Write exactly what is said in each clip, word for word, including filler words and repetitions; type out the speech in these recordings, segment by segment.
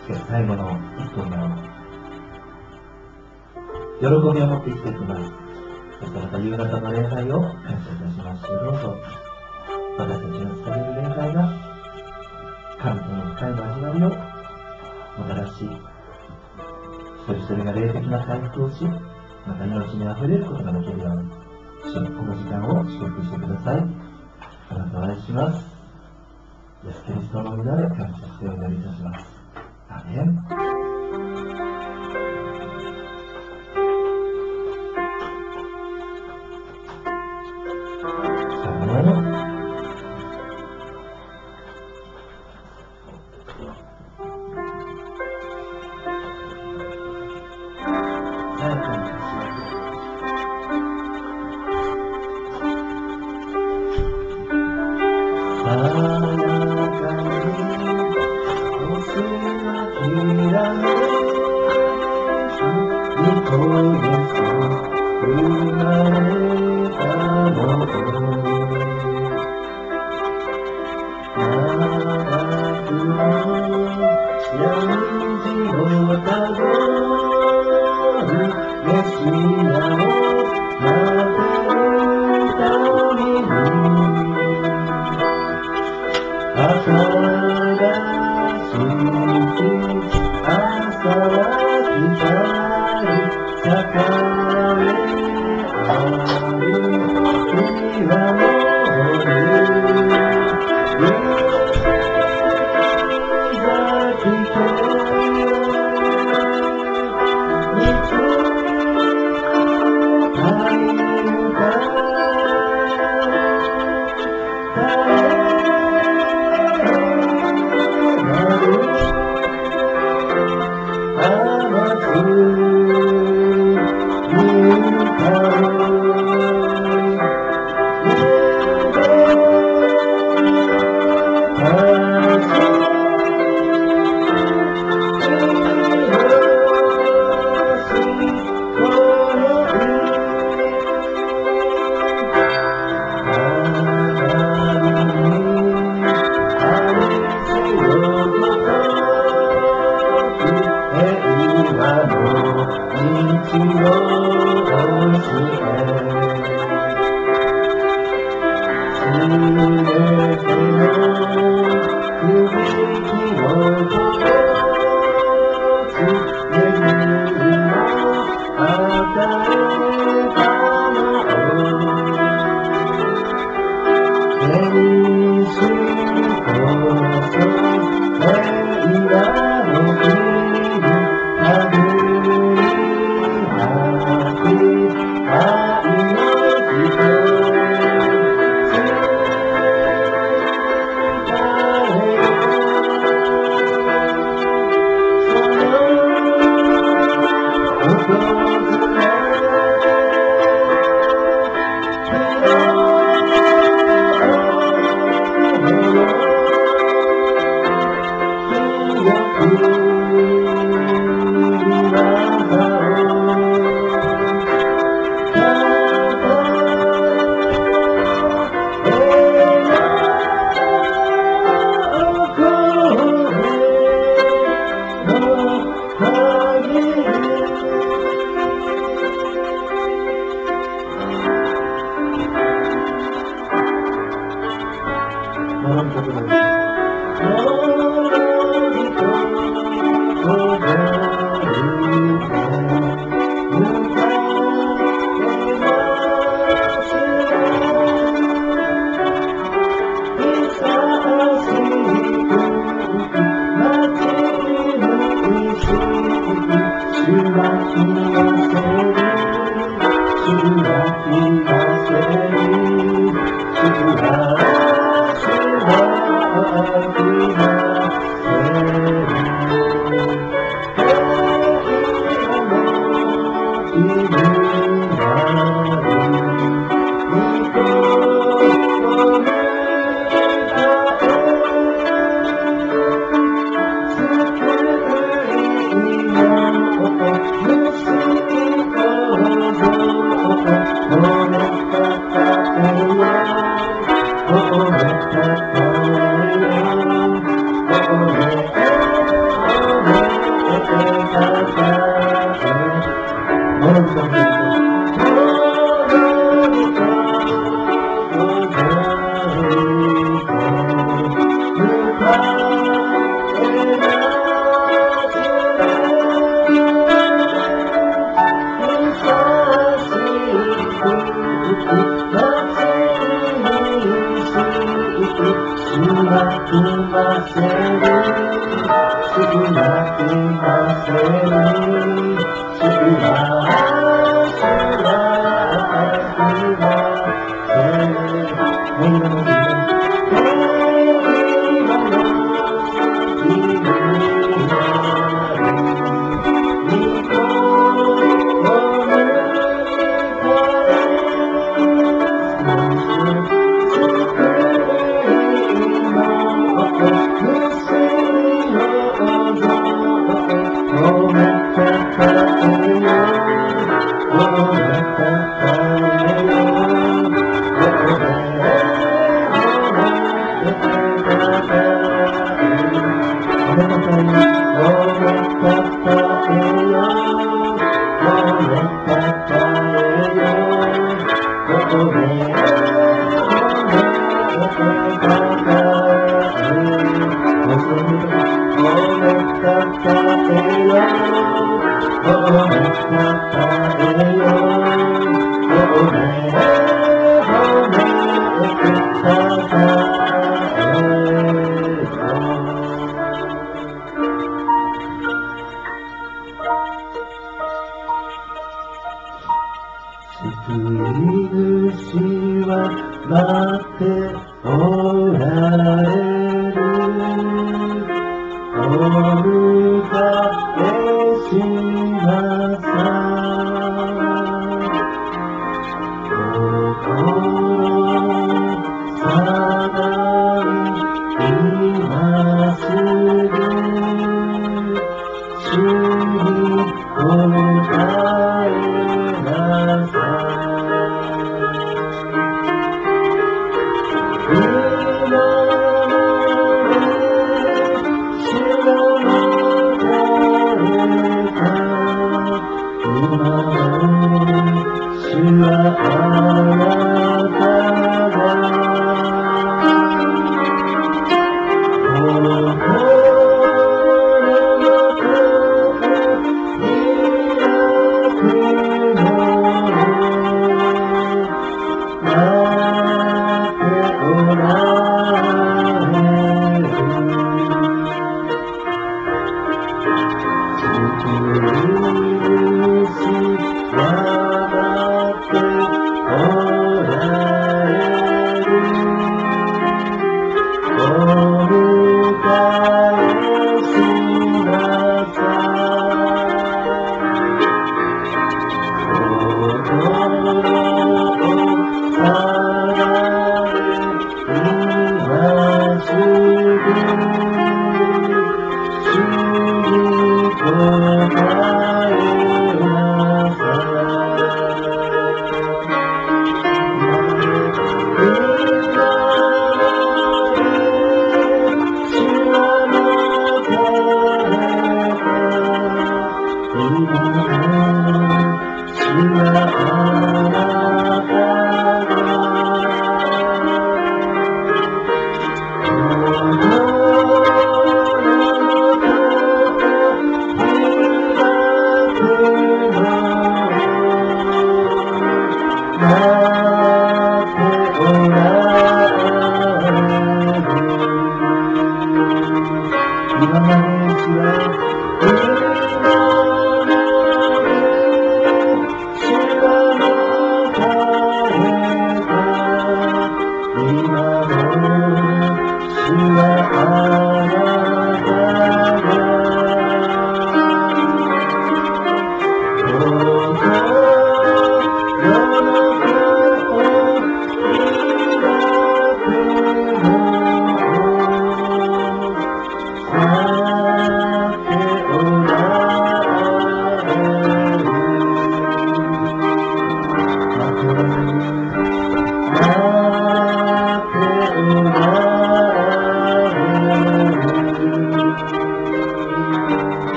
しかし最後の一分なの。喜びを持って生きていきます。そしてまた夕方の礼拝を感謝いたします。どうぞ私たちの捧げる礼拝が神との深い交わりをもたらし、一人一人が霊的な回復をし、また命にあふれることができるように、主にこの時間を祝福してください。あなたを愛します。イエス・キリストの皆で感謝してお祈りいたします。アーメン。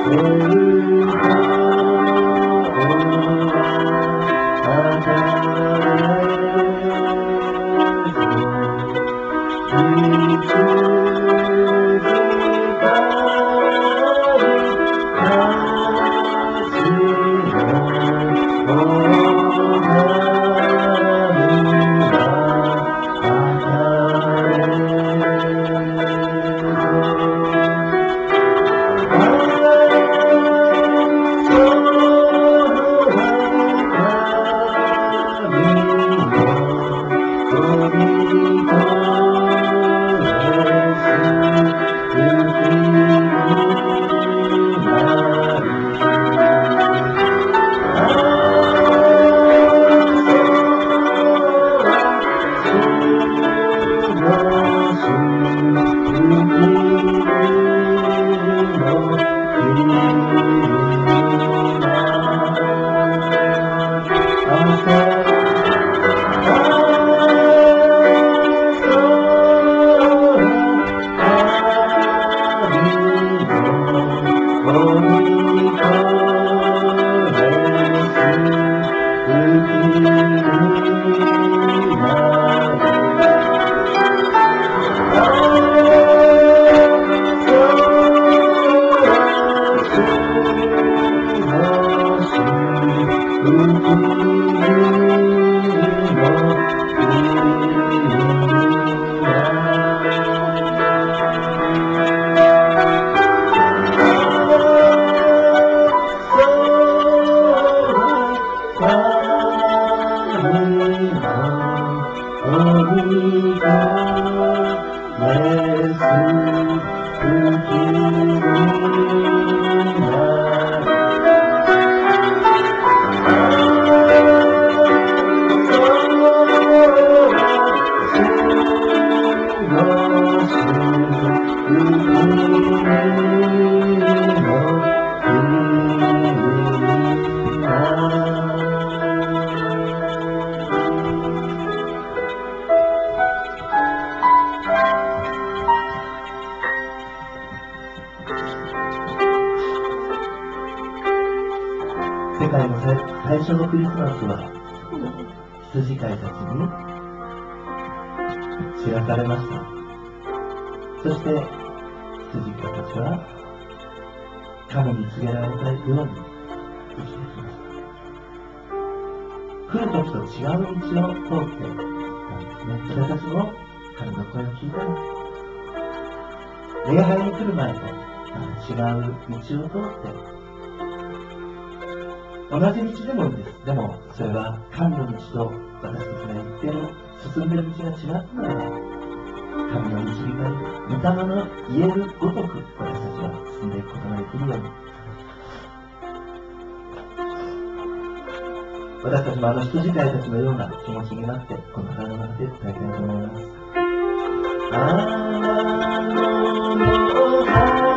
世界の最初のクリスマスは羊飼いたちに知らされました。そして羊飼いたちは神に告げられたように生きてきました。来る時と違う道を通ってたんですね。私たちも神の声を聞いたら礼拝に来る前と違う道を通って同じ道でもいいんです。でも、それは神の道と私たちが言っている、進んでいる道が違ったならば、神の導かれる、御霊の言えるごとく、私たちは進んでいくことができるように。私たちもあの羊飼いたちのような気持ちになって、この体の中で伝えたいと思います。あの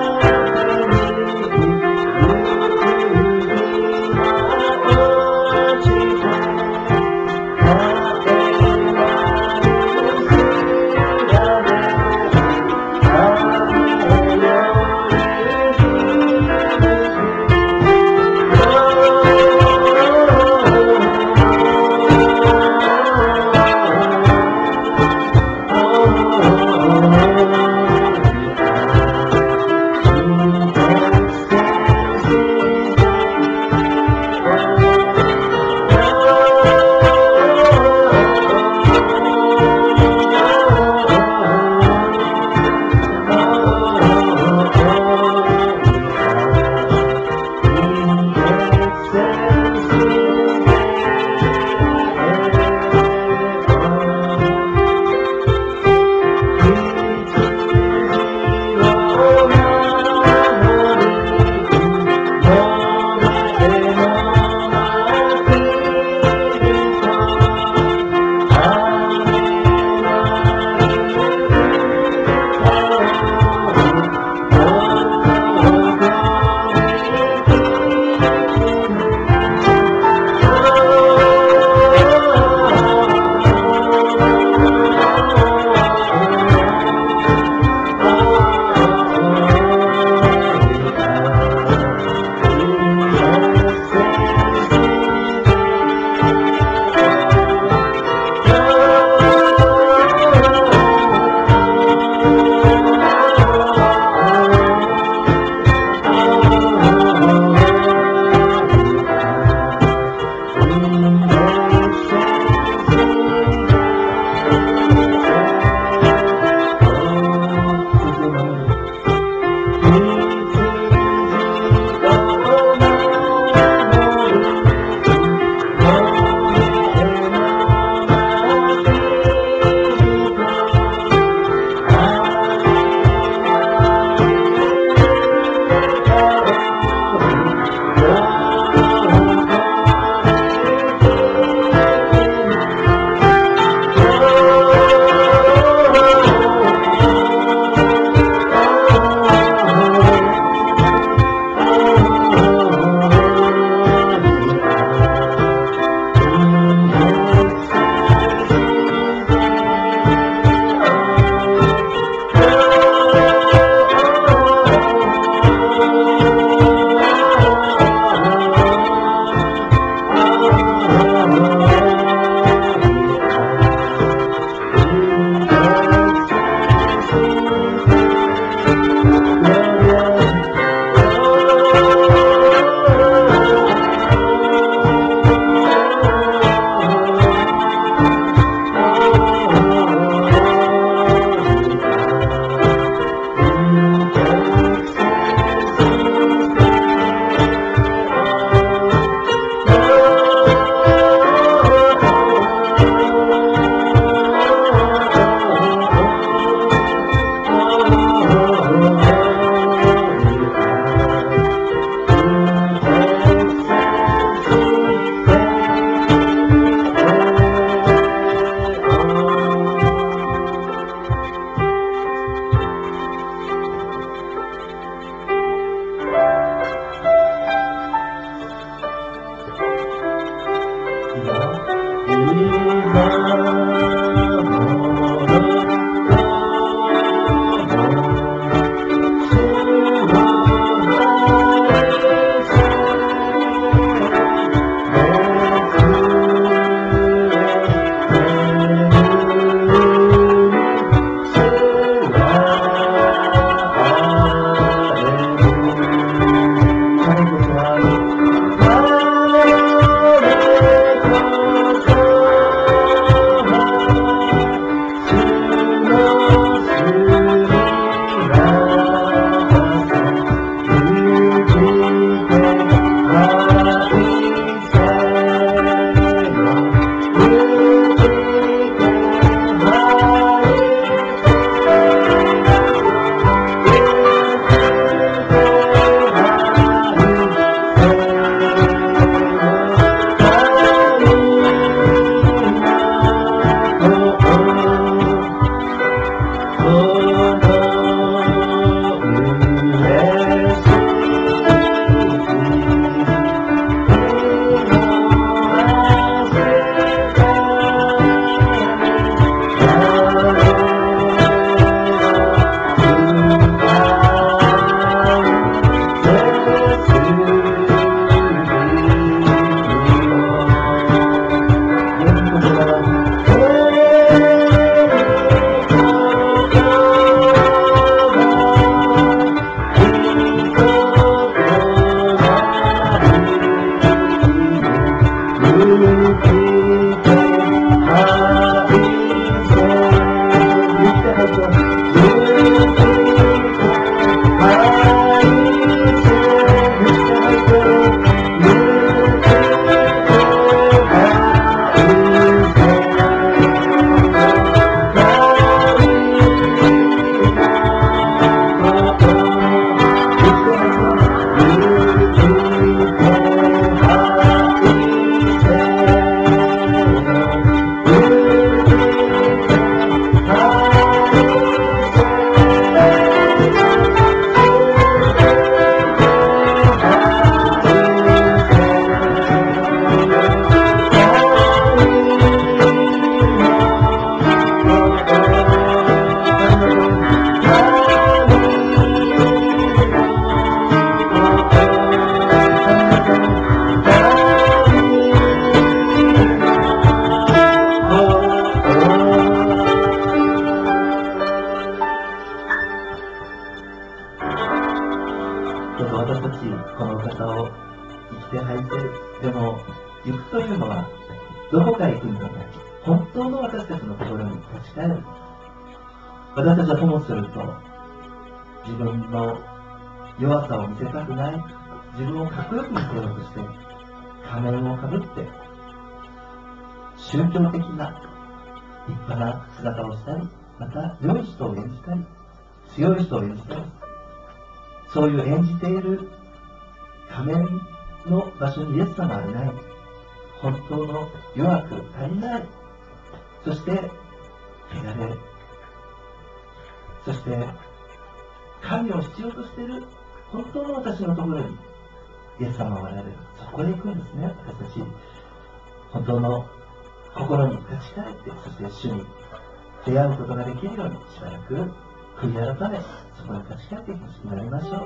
どうぞ私たちこの方を生きて拝せる。でも行くというのはどこかへ行くんじゃない。本当の私たちのところに立ち返る。私たちはともすると自分の弱さを見せたくない、自分をかっこよく見せようとして仮面をかぶって宗教的な立派な姿をしたり、また良い人を演じたり強い人を演じたり、そういう演じている仮面の場所にイエス様はいない。本当の弱く足りない、そして汚れ、そして神を必要としている本当の私のところにイエス様はおられる。そこへ行くんですね。私たち本当の心に立ち返って、そして主に出会うことができるようにしばらく悔い改め、そこに立ち返っていくしになりましょう。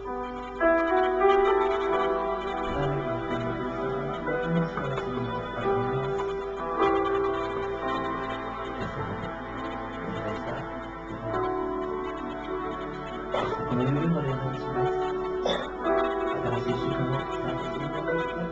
この夜も連絡します。新しい習慣をスタートすることですね。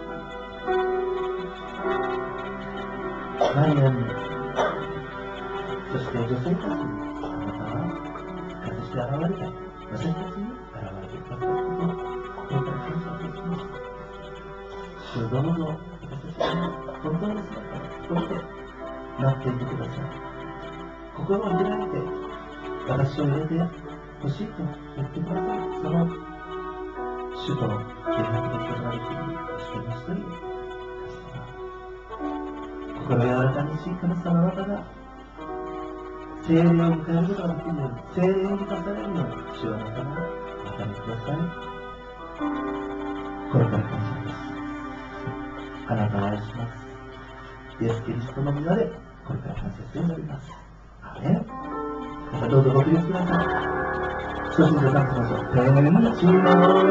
マリアに、そして女性たちに、あなたは復活して現れて、私たちに現れてくださったことを、心から感謝いたします。主をどうぞ、私たちの本当の姿を通して待っていてください。心を開いて、私を入れて欲しいと言ってください。その主と連絡できることができる一人一人心柔らかにし神様あなたが聖霊を迎えることができるように、聖霊に生かされるように主をあなたが与えてください。心から感謝です。あなたを愛します。イエス・キリストの皆でこれから感謝しております。アーメン。またどうぞご起立ください。少しずつ歌ってみましょう。天地の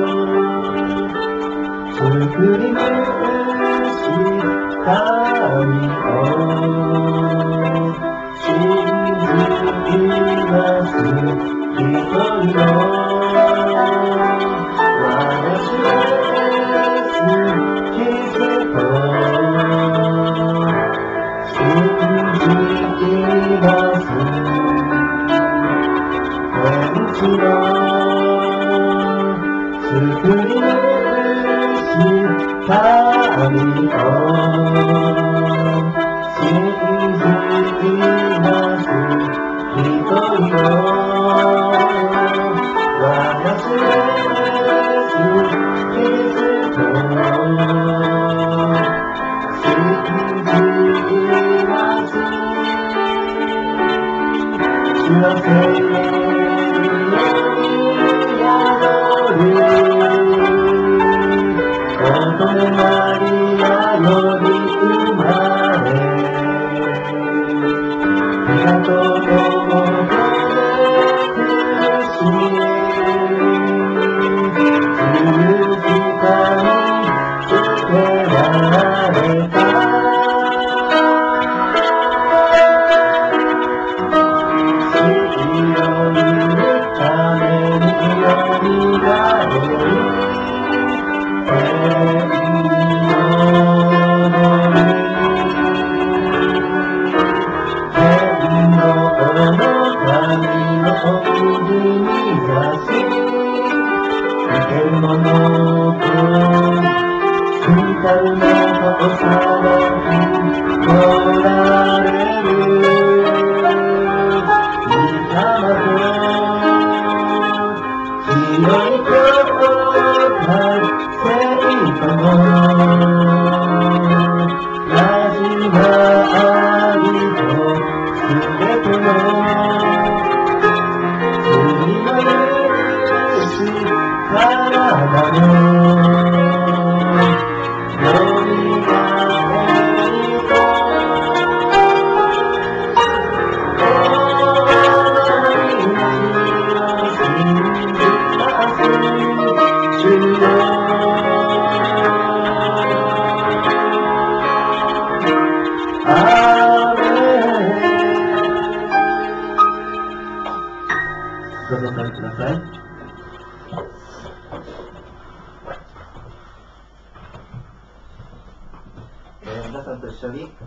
作り主神を信じます一人の私ですキリスト信じます天地の作り主神を信じます一人の私ですキリスト信じます主の聖霊マリアより生まれ皆と共に苦しみ十字架につけられた死を見るためによみがえるどうぞお座りください。 皆さんと一緒に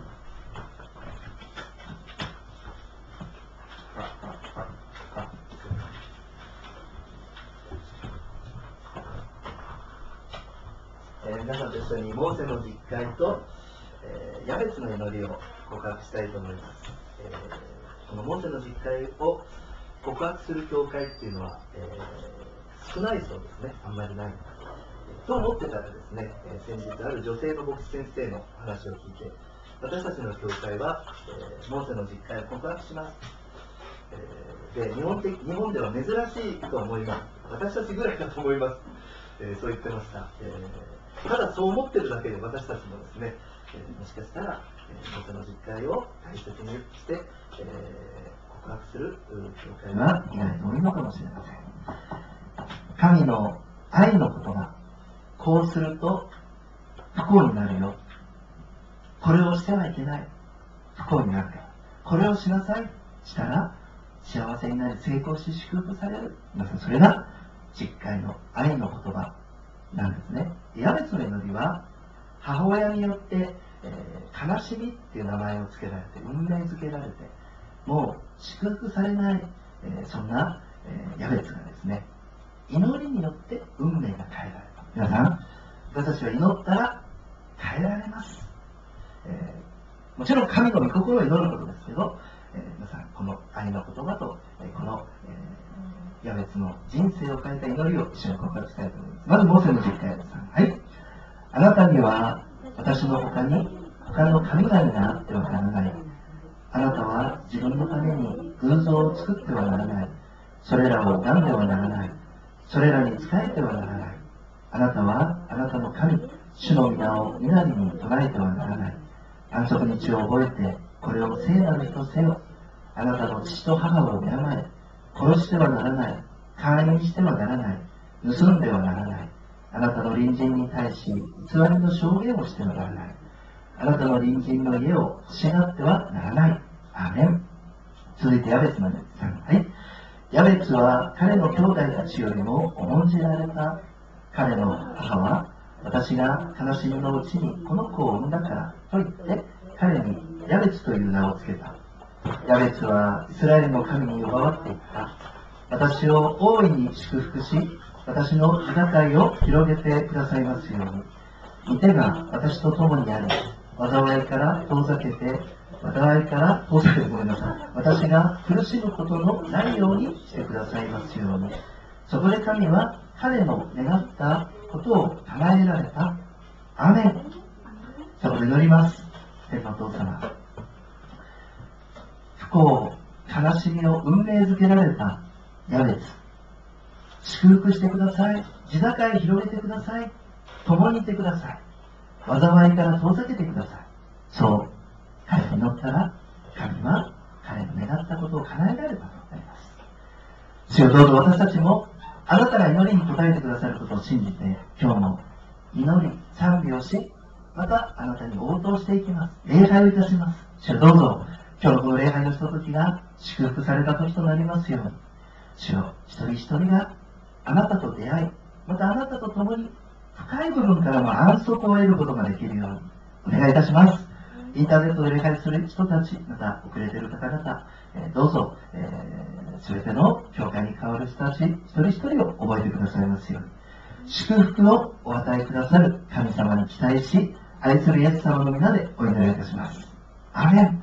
えー、皆さんと一緒にモーセの実会と、えー、ヤベツの祈りを告白したいと思います。えー、このモーセの実会を告白する教会っていうのは、えー、少ないそうですね。あんまりない。と思ってたらですね、えー、先日ある女性の牧師先生の話を聞いて、私たちの教会は、えー、モーセの実会を告白します。えー、で日本的、日本では珍しいと思います。私たちぐらいだと思います。えー、そう言ってました。えー、ただそう思ってるだけで私たちもですね、えー、もしかしたら、えー、モーセの実会を大切にして、えー、告白する教会はいないと多いのかもしれません。神の愛の言葉、こうすると不幸になるよ。これをしてはいけない。不幸になるから。これをしなさい。したら幸せになり成功し祝福される。皆さん、それが実会の愛の言葉なんですね。ヤベツの祈りは母親によって、えー、悲しみっていう名前を付けられて、運命づけられて、もう祝福されない、えー、そんな、えー、ヤベツがですね、祈りによって運命が変えられた。皆さん、私たちは祈ったら変えられます。えー、もちろん神の御心を祈ることですけど、えー、皆さん、この愛の言葉と、えー、この、えー、ヤベツの人生を変えた祈りを一緒に告白したいと思います。まず、モーセの実会です。はい。あなたには私の他に他の神々があってはならない。あなたは自分のために偶像を作ってはならない。それらを拝んではならない。それらに仕えてはならない。あなたはあなたの神、主の皆を稲荷に唱えてはならない。安息日を覚えて、これを聖なる日とせよ。あなたの父と母を敬え。殺してはならない。会員してはならない。盗んではならない。あなたの隣人に対し偽りの証言をしてはならない。あなたの隣人の家を欲しがってはならない。アーメン。続いてヤベツのです。はい。ヤベツは彼の兄弟たちよりも重んじられた。彼の母は、私が悲しみのうちにこの子を産んだからと言って彼にヤベツという名を付けた。ヤベツはイスラエルの神に呼ばわっていった。私を大いに祝福し、私の地境を広げてくださいますように。御手が私と共にあり、災いから遠ざけて、災いから遠ざけてごめんなさい。私が苦しむことのないようにしてくださいますように。そこで神は彼の願ったことを叶えられた。アーメン。そこで祈ります。天のお父様。不幸、悲しみを運命づけられたヤベツ。祝福してください。地境広げてください。共にいてください。災いから遠ざけてください。そう、彼に祈ったら、神は彼の願ったことを叶えられたとなります。主よ、どうぞ私たちも、あなたが祈りに応えてくださることを信じて、今日も祈り、賛美をし、またあなたに応答していきます。礼拝をいたします。主よ、どうぞ、今日のこの礼拝のひとときが祝福された時となりますように。主よ、一人一人があなたと出会い、またあなたと共に深い部分からの安息を得ることができるようにお願いいたします。インターネットで礼拝する人たち、また遅れている方々、えー、どうぞ、すべての教会に代わる人たち、一人一人を覚えてくださいますように。祝福をお与えくださる神様に期待し、愛するイエス様の皆でお祈りいたします。アーメン。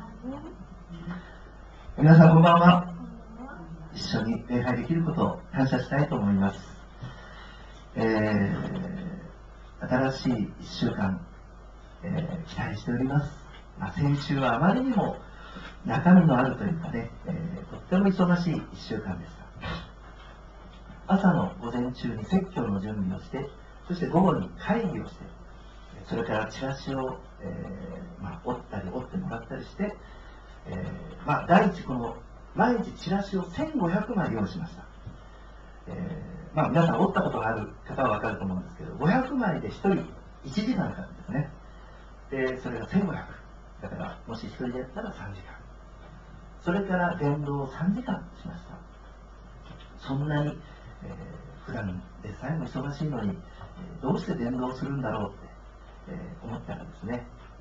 皆さんこんばんは。一緒に礼拝できることを感謝したいと思います。えー、新しいいっしゅうかん、えー、期待しております。まあ、先週はあまりにも中身のあるというかね、えー、とっても忙しいいっしゅうかんでした。朝の午前中に説教の準備をして、そして午後に会議をして、それからチラシを、えーまあ、折ったり折ってもらったりして、えーまあ、第一この毎日チラシをせんごひゃくまい用意しました。えーまあ、皆さん折ったことがある方は分かると思うんですけど、ごひゃくまいでひとりいちじかんかかるんですね。で、それがせんごひゃく。だから、もしひとりでやったらさんじかん。それから伝道をさんじかんしました。そんなに、えー、普段でさえも忙しいのに、えー、どうして伝道するんだろうって、えー、思ったらですね、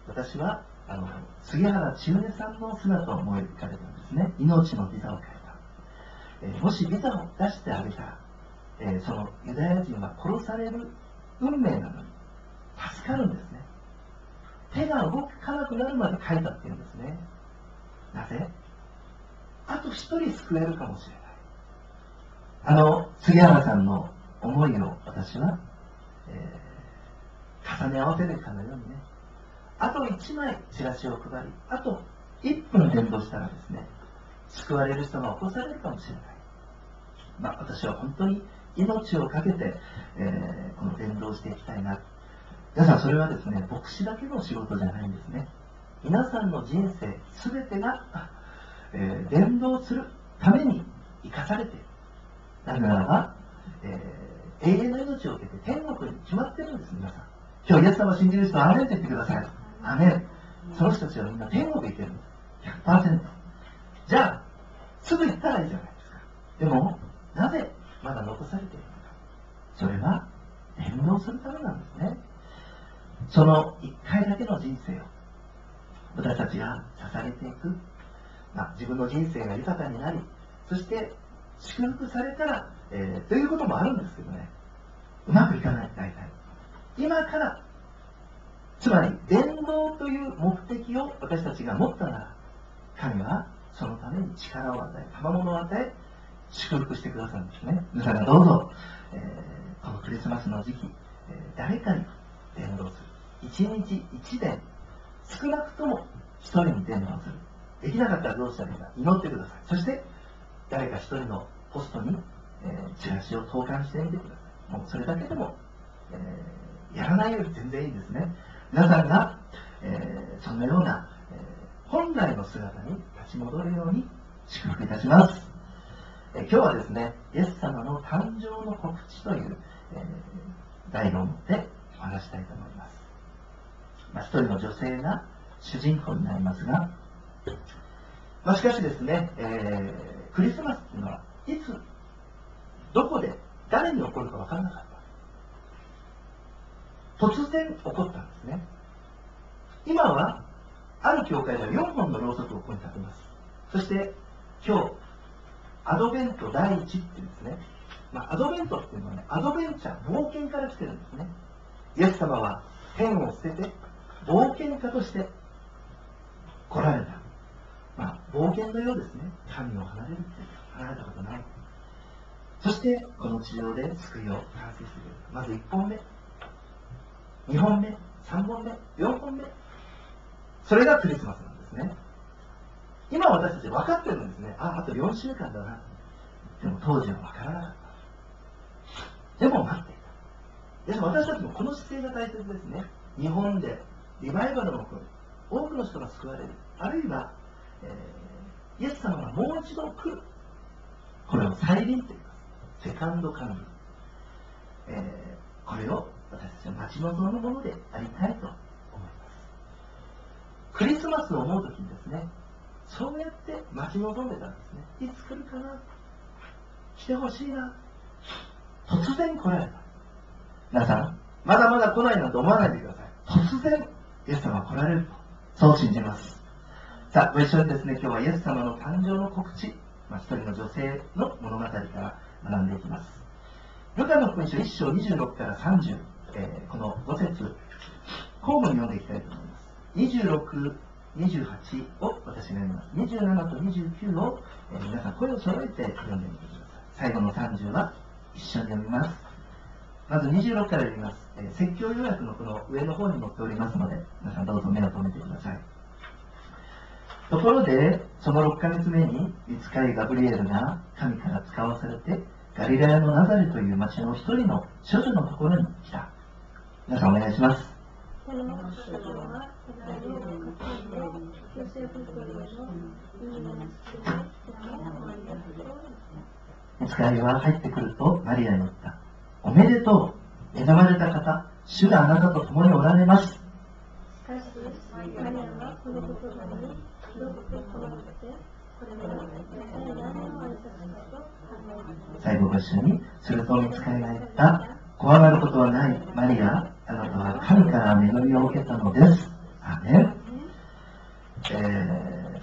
私はあの杉原千畝さんの姿を思い浮かべたんですね。命のビザを書いた、えー、もしビザを出してあげたら、えー、そのユダヤ人は殺される運命なのに助かるんですね。手が動かなくなるまで書いたっていうんですね。なぜ？あと一人救えるかもしれない。あの杉原さんの思いを私は、えー、重ね合わせるかのようにね、あといちまいチラシを配り、あといっぷん伝道したらですね、救われる人が起こされるかもしれない。まあ、私は本当に命を懸けて、えー、この伝道していきたいな。皆さん、それはですね、牧師だけの仕事じゃないんですね。皆さんの人生すべてが、えー、伝道するために生かされている。なぜならば、えー、永遠の命を受けて天国に決まってるんです。皆さん、今日イエス様を信じる人はアーメンって言ってください。アーメン。その人たちはみんな天国行けるんです。 ひゃくパーセント。 じゃあすぐ行ったらいいじゃないですか。でもなぜまだ残されているのか。それは伝道するためなんですね。そのいっかいだけの人生を私たちが捧げていく、まあ、自分の人生が豊かになり、そして祝福されたら、えー、ということもあるんですけどね、うまくいかない。大体今から、つまり伝道という目的を私たちが持ったなら、神はそのために力を与え、賜物を与え、祝福してくださるんですね。皆さんがどうぞ、えー、このクリスマスの時期、えー、誰かに伝道する。一日一伝、少なくとも一人に伝道する。できなかったらどうしたらいいか、祈ってください。そして誰か一人のポストに、えー、チラシを投函してみてください。もうそれだけでも、えー、やらないより全然いいですね。皆さんが、えー、そのような、えー、本来の姿に立ち戻るように祝福いたします。えー、今日はですね、イエス様の誕生の告知という、えー、題を持ってお話したいと思います。まあ、一人の女性が主人公になりますが、まあ、しかしですね、えー、クリスマスというのはいつ、どこで、誰に起こるか分からなかった。突然起こったんですね。今はある教会ではよんほんのろうそくをここに立てます。そして今日アドベントだいいちっていうんですね、まあ、アドベントっていうのはね、アドベンチャー、冒険から来てるんですね。イエス様は天を捨てて冒険家として来られた。まあ、冒険のようですね。神を離れるって離れたことない。そしてこの地上で救いを完成してくれる。まずいっぽんめ、にほんめ、さんぼんめ、よんほんめ、それがクリスマスなんですね。今私たち分かってるんですね。あ、あとよんしゅうかんだな。でも当時は分からなかった。でも待っていた。でも私たちもこの姿勢が大切ですね。日本でリバイバルの起こる、多くの人が救われる、あるいは、えー、イエス様がもう一度来る、これを再臨と言います。セカンドカミング、えー、これを私たちは待ち望むものでありたいと思います。クリスマスを思うときにですね、そうやって待ち望んでたんですね。いつ来るかな、来てほしいな。突然来られた。皆さん、まだまだ来ないなんて思わないでください。突然イエス様が来られると、そう信じます。さあ、ご一緒にですね、今日はイエス様の誕生の告知、まあ、一人の女性の物語から学んでいきます。ルカの福音書いっ章にじゅうろくからさんじゅう、えー、このご節、交互に読んでいきたいと思います。にじゅうろく、にじゅうはちを私が読みます。にじゅうななとにじゅうきゅうを、えー、皆さん声を揃えて読んでみてください。最後のさんじゅうは一緒に読みます。まずにじゅうろくから読みます。えー、説教予約のこの上の方に載っておりますので、皆さんどうぞ目を留めてください。ところで、そのろっかげつめに、御使いガブリエルが神から使わされて、ガリラヤのナザレという町の一人の処女のところに来た。皆さんお願いします。 この処女は、ダビデの家系で、ヨセフというのいいなしで、名もマリアと。 御使いは入ってくると、マリアに言った。おめでとう、恵まれた方、主があなたと共におられます。しかし、マリアはこの言葉にひどく困って、これは一体何の挨拶かと考えた。 最後ご一緒に、すると御使いが言った。怖がることはない、マリア、あなたは神から恵みを受けたのです。アーメン。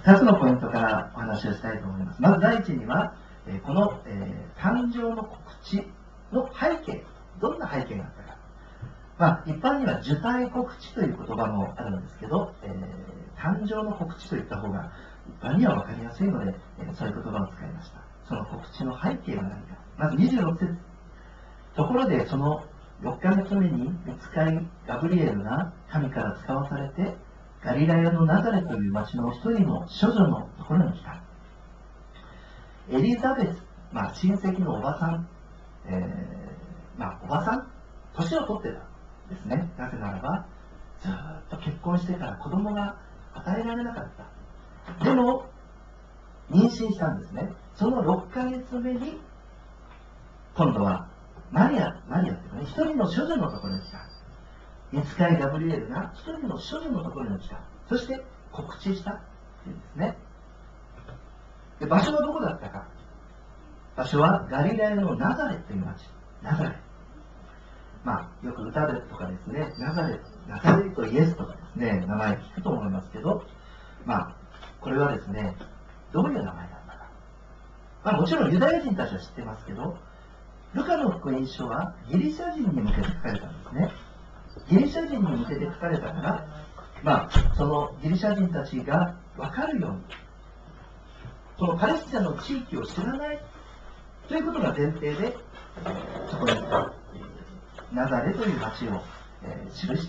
ふたつのポイントからお話をしたいと思います。まず第一には、えーこの、えー誕生の告知の背景、どんな背景があったか。まあ、一般には受胎告知という言葉もあるんですけど、えー誕生の告知といった方が一般には分かりやすいので、えーそういう言葉を使いました。その告知の背景は何か。まずにじゅうろく節。ところでそのろっかげつめに御使いガブリエルが神から使わされて、ガリラヤのナザレという町の一人の処女のところに来た。エリザベス、まあ、親戚のおばさん、えーまあ、おばさん、年を取ってたんですね。なぜならば、ずーっと結婚してから子供が与えられなかった。でも、妊娠したんですね。そのろっかげつめに、今度はマリア、マリアっていうかね、一人の処女のところに来た。御使いガブリエルが一人の処女のところに来た。そして告知したっていうんですね。で、場所はどこだったか。場所はガリラヤのナザレという町。ナザレ。まあ、よく歌でとかですね、ナザレ、ナザレとイエスとかですね、名前聞くと思いますけど、まあ、これはですね、どういう名前だったか。まあ、もちろんユダヤ人たちは知ってますけど、ルカの福音書はギリシャ人に向けて書かれたんですね。ギリシャ人に向けて書かれたから、まあ、そのギリシャ人たちが分かるように、そのパレスチナの地域を知らないということが前提で、そこにナザレという町を、えー、記した。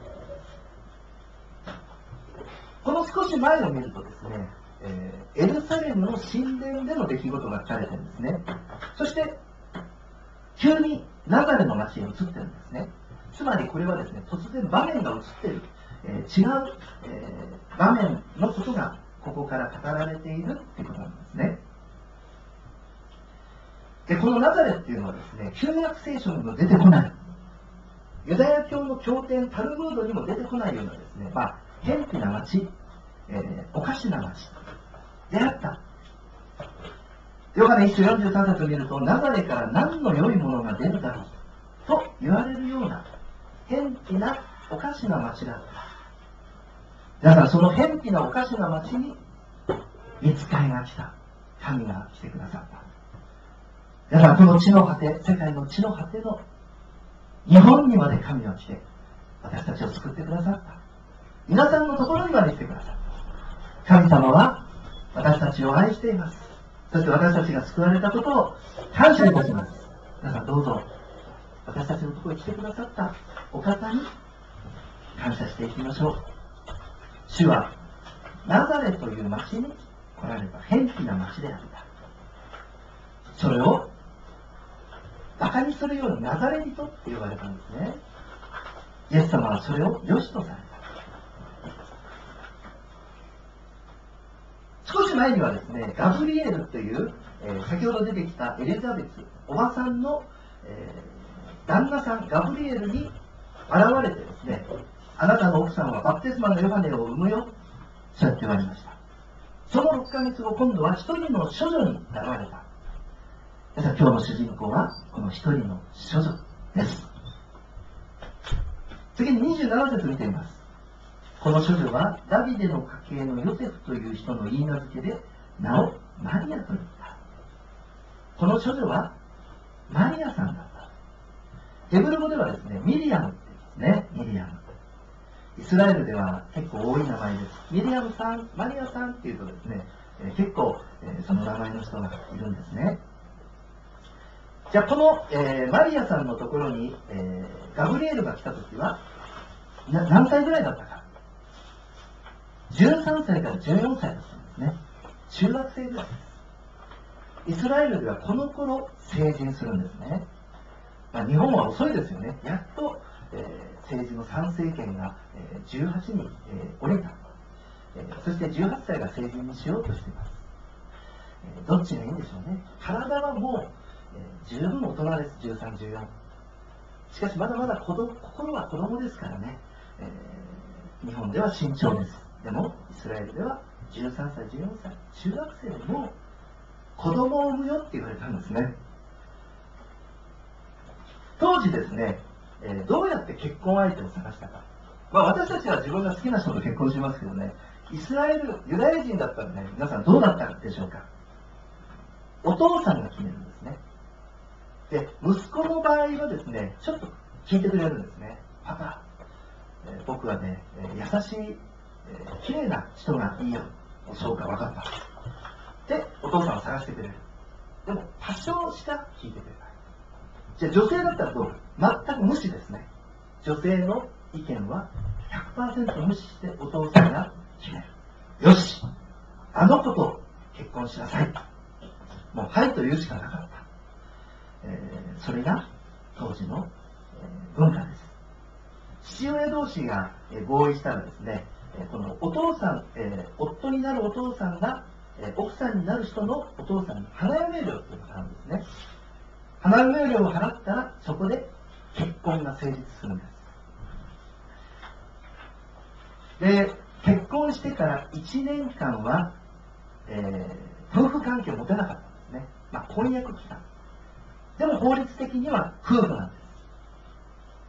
この少し前を見るとですね、えーエルサレムの神殿での出来事が書かれてるんですね。そして急にナザレの町へ移ってるんですね。つまりこれはですね、突然場面が移っている、えー、違う、えー、場面のことがここから語られているということなんですね。で、このナザレっていうのはですね、旧約聖書にも出てこない、ユダヤ教の経典タルムードにも出てこないようなですね、まあ、偏僻な町、えー、おかしな町であった。ヨハネ一章よんじゅうさん節を見ると、ナザレから何の良いものが出るだろうと言われるような偏僻なおかしな町だった。だからその偏僻なおかしな町に御使いが来た。神が来てくださった。だからこの地の果て、世界の地の果ての日本にまで神は来て私たちを救ってくださった。皆さんのところにまで来てくださった。神様は私たちを愛しています。そして私たちが救われたことを感謝いたします。皆さんどうぞ私たちのところに来てくださったお方に感謝していきましょう。主はナザレという町に来られた偏僻な町であった。それを馬鹿にするようにナザレ人って呼ばれたんですね。イエス様はそれを良しとされた。少し前にはですね、ガブリエルという、えー、先ほど出てきたエリザベス、おばさんの、えー、旦那さん、ガブリエルに現れてですね、あなたの奥さんはバプテスマのヨハネを産むよ、そうやって言われました。そのろっかげつご、今度は一人の処女に現れた。今日の主人公はこの一人の処女です。次ににじゅうなな節見てみます。この処女はダビデの家系のヨセフという人の言い名付けで名をマリアと言った。この処女はマリアさんだった。ヘブル語ではですね、ミリアムって言うんですね。ミリアム。イスラエルでは結構多い名前です。ミリアムさん、マリアさんっていうとですね、えー、結構、えー、その名前の人がいるんですね。じゃあこの、えー、マリアさんのところに、えー、ガブリエルが来たときはな何歳ぐらいだったか。じゅうさんさいからじゅうよんさいだったんですね。中学生ぐらいです。イスラエルではこの頃成人するんですね。まあ、日本は遅いですよね。やっと、えー、政治の参政権が、えー、じゅうはちに、えー、降りた、えー、そしてじゅうはっさいが成人にしようとしています、えー、どっちがいいんでしょうね。体はもう、えー、十分大人です。じゅうさん、じゅうよん。しかしまだまだ子供心は子供ですからね、えー、日本では慎重です。でもイスラエルではじゅうさんさい、じゅうよんさい、中学生でも子供を産むよって言われたんですね。当時ですね、えー、どうやって結婚相手を探したか。まあ私たちは自分が好きな人と結婚しますけどね、 イスラエル、ユダヤ人だったらね、皆さんどうだったでしょうか。お父さんが決めるんですね。で、息子の場合はですね、ちょっと聞いてくれるんですね。パパ、えー僕はね、えー優しい、えー綺麗な人がいいよ。そうか、分かった。で、お父さんを探してくれる。でも、多少しか聞いてくれない。じゃあ、女性だったらどうか。全く無視ですね。女性の意見は ひゃくパーセント 無視してお父さんが決める。よし、あの子と結婚しなさい。もう、はいと言うしかなかった。えーそれが当時の、えー文化です。父親同士が、えー合意したらですね、えーこのお父さん、えー夫になるお父さんが、えー奥さんになる人のお父さんに花嫁料というのがあるんですね。花嫁料を払ったらそこで結婚が成立するんです。で、結婚してからいちねんかんは、えー夫婦関係を持てなかったんですね。まあ、婚約期間。でも法律的には夫婦なんです。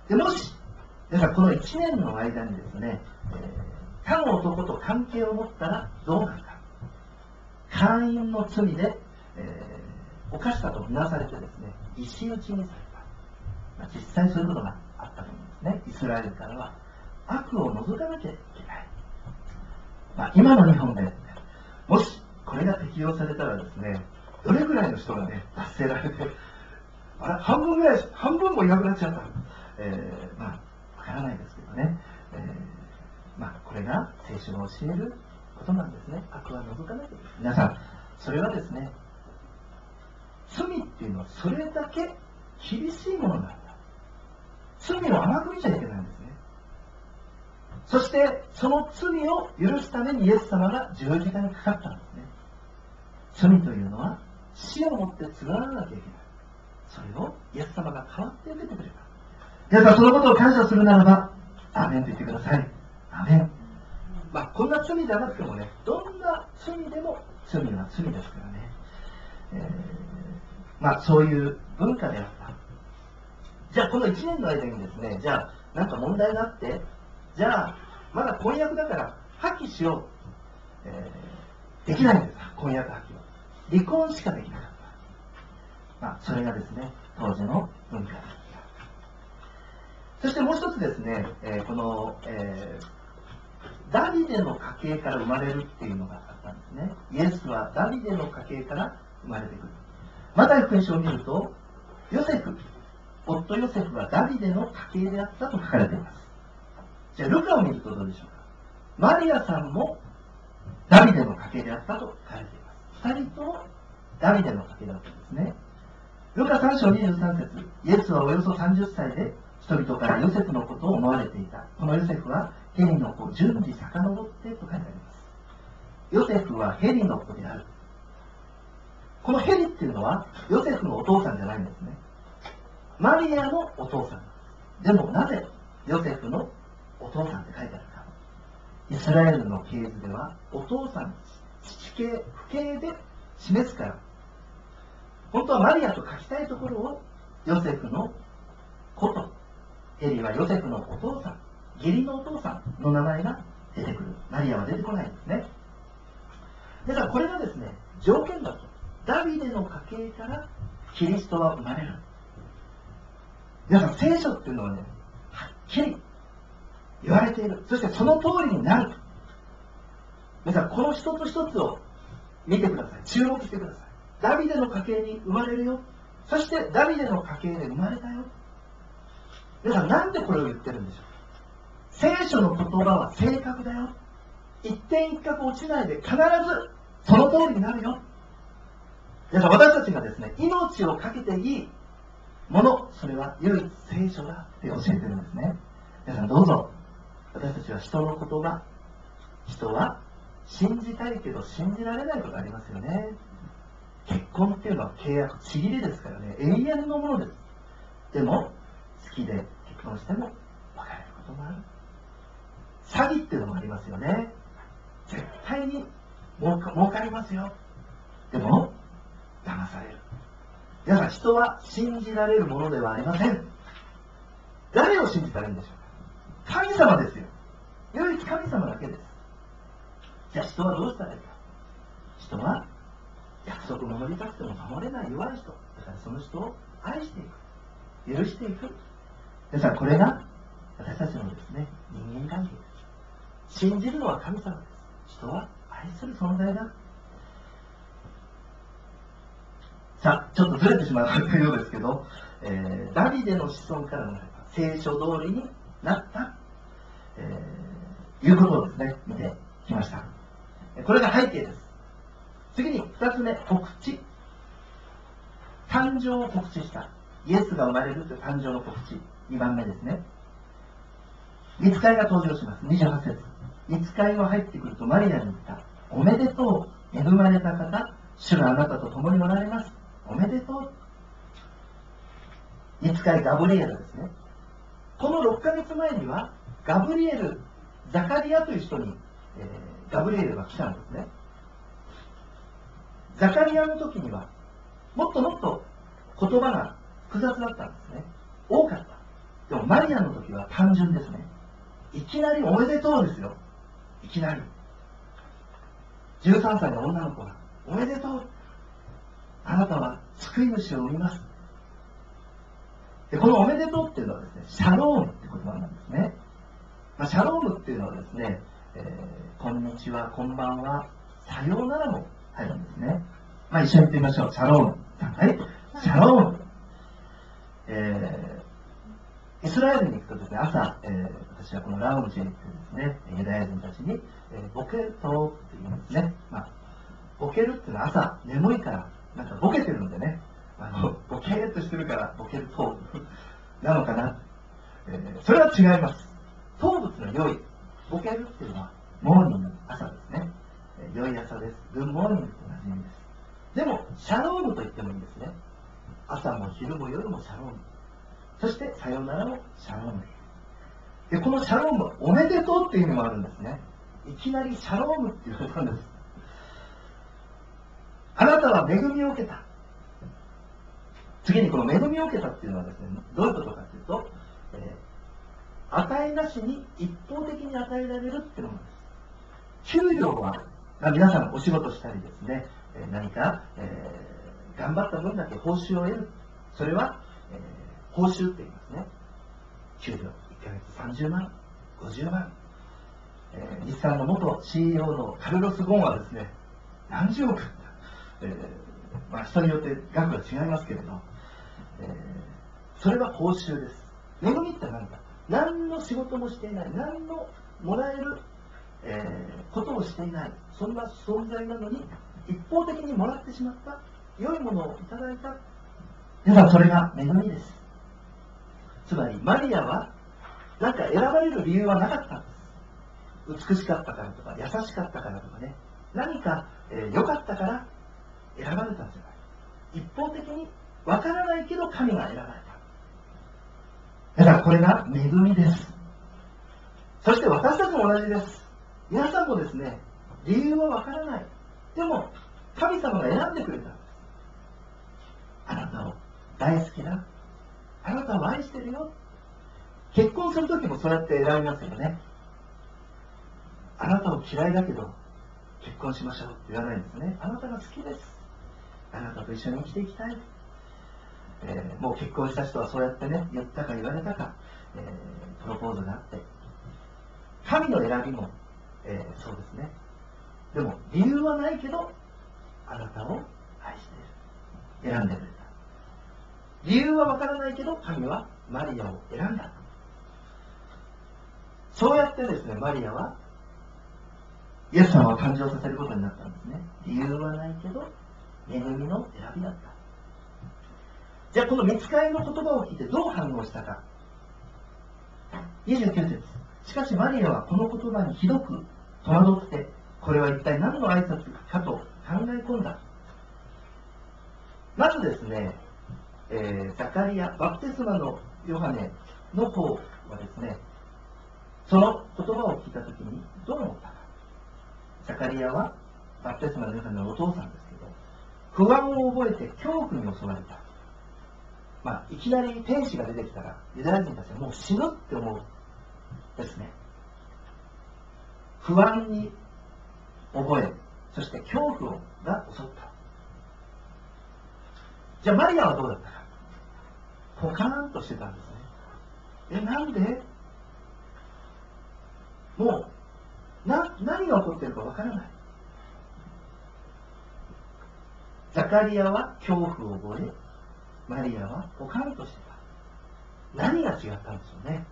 でもし、だからこのいちねんの間にですね、えー他の男と関係を持ったらどうなるか。姦淫の罪で、えー犯したとみなされてですね、石打ちにされた。まあ、実際そういうことがあったと思うんですね。イスラエルからは悪を除かなきゃいけない。まあ、今の日本で、もしこれが適用されたらですね、どれぐらいの人がね、罰せられて、あら、半分ぐらい、半分もいなくなっちゃった。えー、まあ、わからないですけどね。えー、まあ、これが聖書が教えることなんですね。悪は除かなきゃいけない。皆さん、それはですね、罪っていうのはそれだけ厳しいものなんだ。罪を甘く見ちゃいけないんですね。そして、その罪を許すためにイエス様が十字架にかかったんですね。罪というのは死をもって償わなきゃいけない。それをイエス様が代わって受けてくれた。皆さん、そのことを感謝するならば、アーメンと言ってください。アーメン。まあ、こんな罪じゃなくてもね、どんな罪でも罪は罪ですからね。えー、まあ、そういう文化であった。じゃあ、このいちねんの間にですね、じゃあ、なんか問題があって、じゃあ、まだ婚約だから破棄しよう。えー、できないんです、婚約破棄は。離婚しかできなかった。まあ、それがですね、当時の文化だった。そしてもう一つですね、えーこの、えーダビデの家系から生まれるっていうのがあったんですね。イエスはダビデの家系から生まれてくる。マタイ福音書を見ると、ヨセフ、夫ヨセフはダビデの家系であったと書かれています。じゃあ、ルカを見るとどうでしょうか。マリアさんもダビデの家系であったと書かれています。二人ともダビデの家系だったんですね。ルカさん章にじゅうさん節、イエスはおよそさんじゅっさいで人々からヨセフのことを思われていた。このヨセフはヘリの子、順次遡ってと書いてあります。ヨセフはヘリの子である。このヘリっていうのはヨセフのお父さんじゃないんですね。マリアのお父さん。でもなぜヨセフのお父さんって書いてあるか。イスラエルの系図ではお父さん、父系、父系で示すから。本当はマリアと書きたいところをヨセフの子と、ヘリはヨセフのお父さん、義理のお父さんの名前が出てくる。マリアは出てこないんですね。だからこれがですね、条件だと。ダビデの家系からキリストは生まれる。皆さん、聖書っていうのはね、はっきり言われている。そしてその通りになる。皆さん、この一つ一つを見てください。注目してください。ダビデの家系に生まれるよ。そしてダビデの家系で生まれたよ。皆さん、なんでこれを言ってるんでしょう。聖書の言葉は正確だよ。一点一画落ちないで必ずその通りになるよ。皆さん、私たちがですね、命を懸けていいもの、それは唯一聖書だって教えてるんですね。皆さん、どうぞ。私たちは人の言葉、人は信じたいけど信じられないことありますよね。結婚っていうのは契約、ちぎりですからね、永遠のものです。でも、好きで結婚しても別れることもある。詐欺っていうのもありますよね。絶対に儲か、儲かりますよ。でも、騙される。皆さん、人は信じられるものではありません。誰を信じたらいいんでしょうか。神様ですよ。唯一神様だけです。 じゃあ人はどうしたらいいか。人は約束を守りたくても守れない弱い人だから、その人を愛していく、許していく。皆さん、これが私たちのですね、人間関係です。信じるのは神様です。人は愛する存在だ。さあ、ちょっとずれてしまったようですけど、えー、ダビデの子孫からの聖書通りになった、えー、いうことをですね、見てきました。これが背景です。次にふたつめ、告知。誕生を告知した。イエスが生まれるという誕生の告知。にばんめですね。御使いが登場します。にじゅうはち節。御使いが入ってくるとマリアに言った。おめでとう、恵まれた方、主があなたと共におられます。おめでとう。御使いガブリエルですね。このろっかげつまえには、ガブリエル、ザカリアという人に、えー、ガブリエルが来たんですね。ザカリアの時には、もっともっと言葉が複雑だったんですね。多かった。でもマリアの時は単純ですね。いきなりおめでとうですよ。いきなり。じゅうさんさいの女の子が、おめでとう。あなたは救い主を生みます。でこのおめでとうっていうのはですね、シャロームって言葉なんですね。まあ、シャロームっていうのはですね、えー、こんにちは、こんばんは、さようならも入るんですね。まあ、一緒に言ってみましょう。シャローム。はい。シャローム。えー、イスラエルに行くとですね、朝、えー、私はこのラウンジへ行ってですね、ユダヤ人たちに、えー、ボケるとって言うんですね。まあ、ボケるっていうのは朝、眠いから、なんかボケてるんでね、あのボケーっとしてるからボケるとなのかな、えー、それは違います。当物の良い、ボケるっていうのはモーニング、朝ですね、えー、良い朝です。グッモーニングと同じ意味です。でもシャロームと言ってもいいんですね。朝も昼も夜もシャローム、そしてさようならもシャロームで、このシャロームはおめでとうっていう意味もあるんですね。いきなりシャロームって言われたんです。あなたは恵みを受けた。次にこの恵みを受けたっていうのはですね、どういうことかというと、えー、与えなしに一方的に与えられるっていうものです。給料は、皆さんお仕事したりですね、えー、何か、えー、頑張った分だけ報酬を得る。それは、えー、報酬って言いますね。給料いっかげつさんじゅうまん、ごじゅうまん。えー、日産の元 シーイーオー のカルロス・ゴーンはですね、何十億。えーまあ、人によって額は違いますけれど、えー、それは報酬です。恵みって何か、何の仕事もしていない、何のもらえる、えー、ことをしていない、そんな存在なのに一方的にもらってしまった、良いものをいただいた。皆さん、それが恵みです。つまりマリアは何か選ばれる理由はなかったんです。美しかったからとか優しかったからとかね、何か良、えー、かったから選ばれたんじゃない。一方的にわからないけど神が選ばれた。だからこれが恵みです。そして私たちも同じです。皆さんもですね、理由はわからない。でも神様が選んでくれたんです。あなたを大好きだ。あなたを愛してるよ。結婚するときもそうやって選びますよね。あなたを嫌いだけど結婚しましょうって言わないんですね。あなたが好きです。あなたと一緒に生きていきたい。えー、もう結婚した人はそうやってね、言ったか言われたか、えー、プロポーズがあって、神の選びも、えー、そうですね。でも理由はないけどあなたを愛している。選んでくれた。理由はわからないけど神はマリアを選んだ。そうやってですね、マリアはイエス様を誕生させることになったんですね。理由はないけど恵みの選びだった。じゃあこの御使いの言葉を聞いてどう反応したか。にじゅうきゅう節。しかしマリアはこの言葉にひどく戸惑って、これは一体何の挨拶かと考え込んだ。まずですね、えー、ザカリア、バプテスマのヨハネの方はですね、その言葉を聞いたときにどう思ったか。ザカリアはバプテスマのヨハネのお父さんですけど、不安を覚えて恐怖に襲われた。まあ、いきなり天使が出てきたらユダヤ人たちはもう死ぬって思うですね。不安に覚え、そして恐怖が襲った。じゃあマリアはどうだったか。ポカーンとしてたんですね。え、なんでもうな何が起こっているかわからない。ザカリアは恐怖を覚え、マリアはポカンとしてた。何が違ったんでしょうね。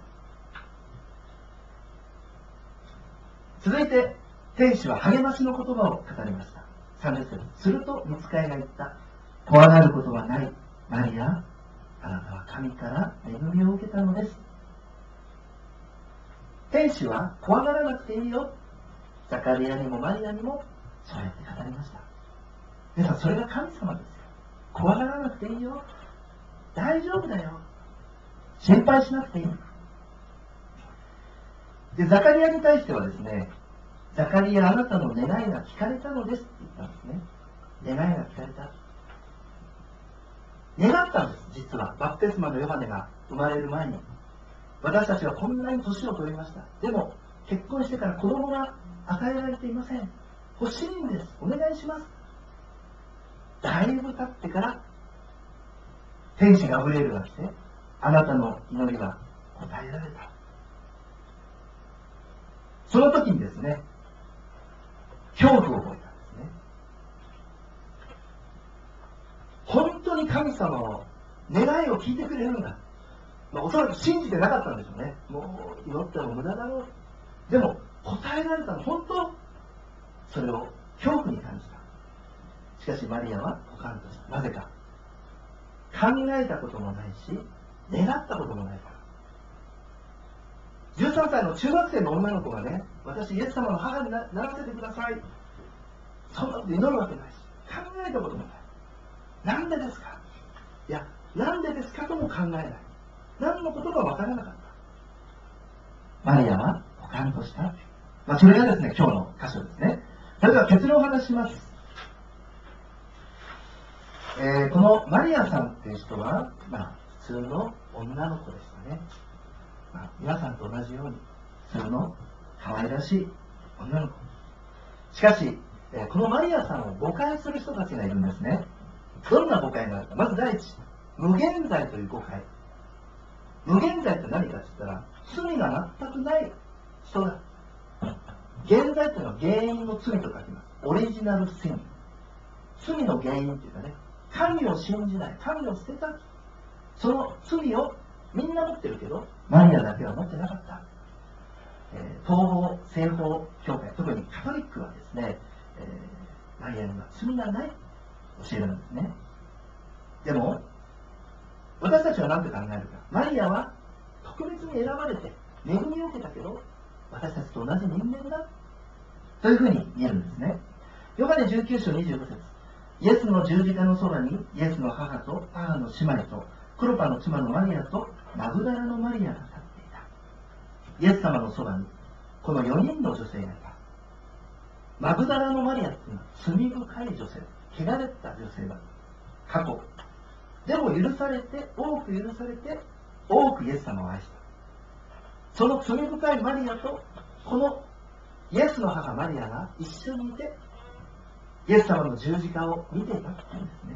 続いて天使は励ましの言葉を語りました。さんじゅっ節。すると御使いが言った。怖がることはない。マリア、あなたは神から恵みを受けたのです。天使は怖がらなくていいよ。ザカリアにもマリアにもそうやって語りました。皆さん、それが神様ですよ。怖がらなくていいよ。大丈夫だよ。心配しなくていい。で、ザカリアに対してはですね、ザカリア、あなたの願いが聞かれたのですって言ったんですね。願いが聞かれた。願ったんです、実は。バプテスマのヨハネが生まれる前に。私たちはこんなに年を取りました。でも、結婚してから子供が与えられていません。欲しいんです。お願いします。だいぶ経ってから天使ガブリエルが来て、あなたの祈りは答えられた。その時にですね、恐怖を覚えたんですね。本当に神様は願いを聞いてくれるんだ。まあ、おそらく信じてなかったんでしょうね。もう祈っても無駄だろう。でも答えられたの、本当それを恐怖に感じた。しかしマリアはポカンとした。なぜか。考えたこともないし、願ったこともないから。じゅうさんさいの中学生の女の子がね、私イエス様の母に な, ならせてください。そんなこと祈るわけないし、考えたこともない。なんでですか。いや、なんでですかとも考えない。何のことかわからなかった。マリアはポカンとした。まあ、それがですね、今日の箇所ですね。それでは結論をお話しします。えー、このマリアさんっていう人は、まあ、普通の女の子でしたね。まあ、皆さんと同じように普通の可愛らしい女の子。しかし、えー、このマリアさんを誤解する人たちがいるんですね。どんな誤解があるか。まず第一、無限罪という誤解。無限罪って何かって言ったら、罪が全くない人だ。原罪というのは原因の罪と書きます。オリジナルシン。罪の原因っていうかね、神を信じない、神を捨てた。その罪をみんな持ってるけど、マリアだけは持ってなかった。えー、東方、西方教会、特にカトリックはですね、えー、マリアには罪がないと教えるんですね。でも、私たちは何て考えるか。マリアは特別に選ばれて、恵みを受けたけど、私たちと同じ人間だ。というふうに言えるんですね。ヨハネじゅうきゅうしょうにじゅうごせつ。イエスの十字架のそばに、イエスの母と母の姉妹と、クロパの妻のマリアとマグダラのマリアが立っていた。イエス様のそばに、このよにんの女性がいた。マグダラのマリアっていうのは罪深い女性、汚れた女性だ。過去。でも許されて、多く許されて、多くイエス様を愛した。その罪深いマリアと、このイエスの母マリアが一緒にいて、イエス様の十字架を見ていたっていうんですね。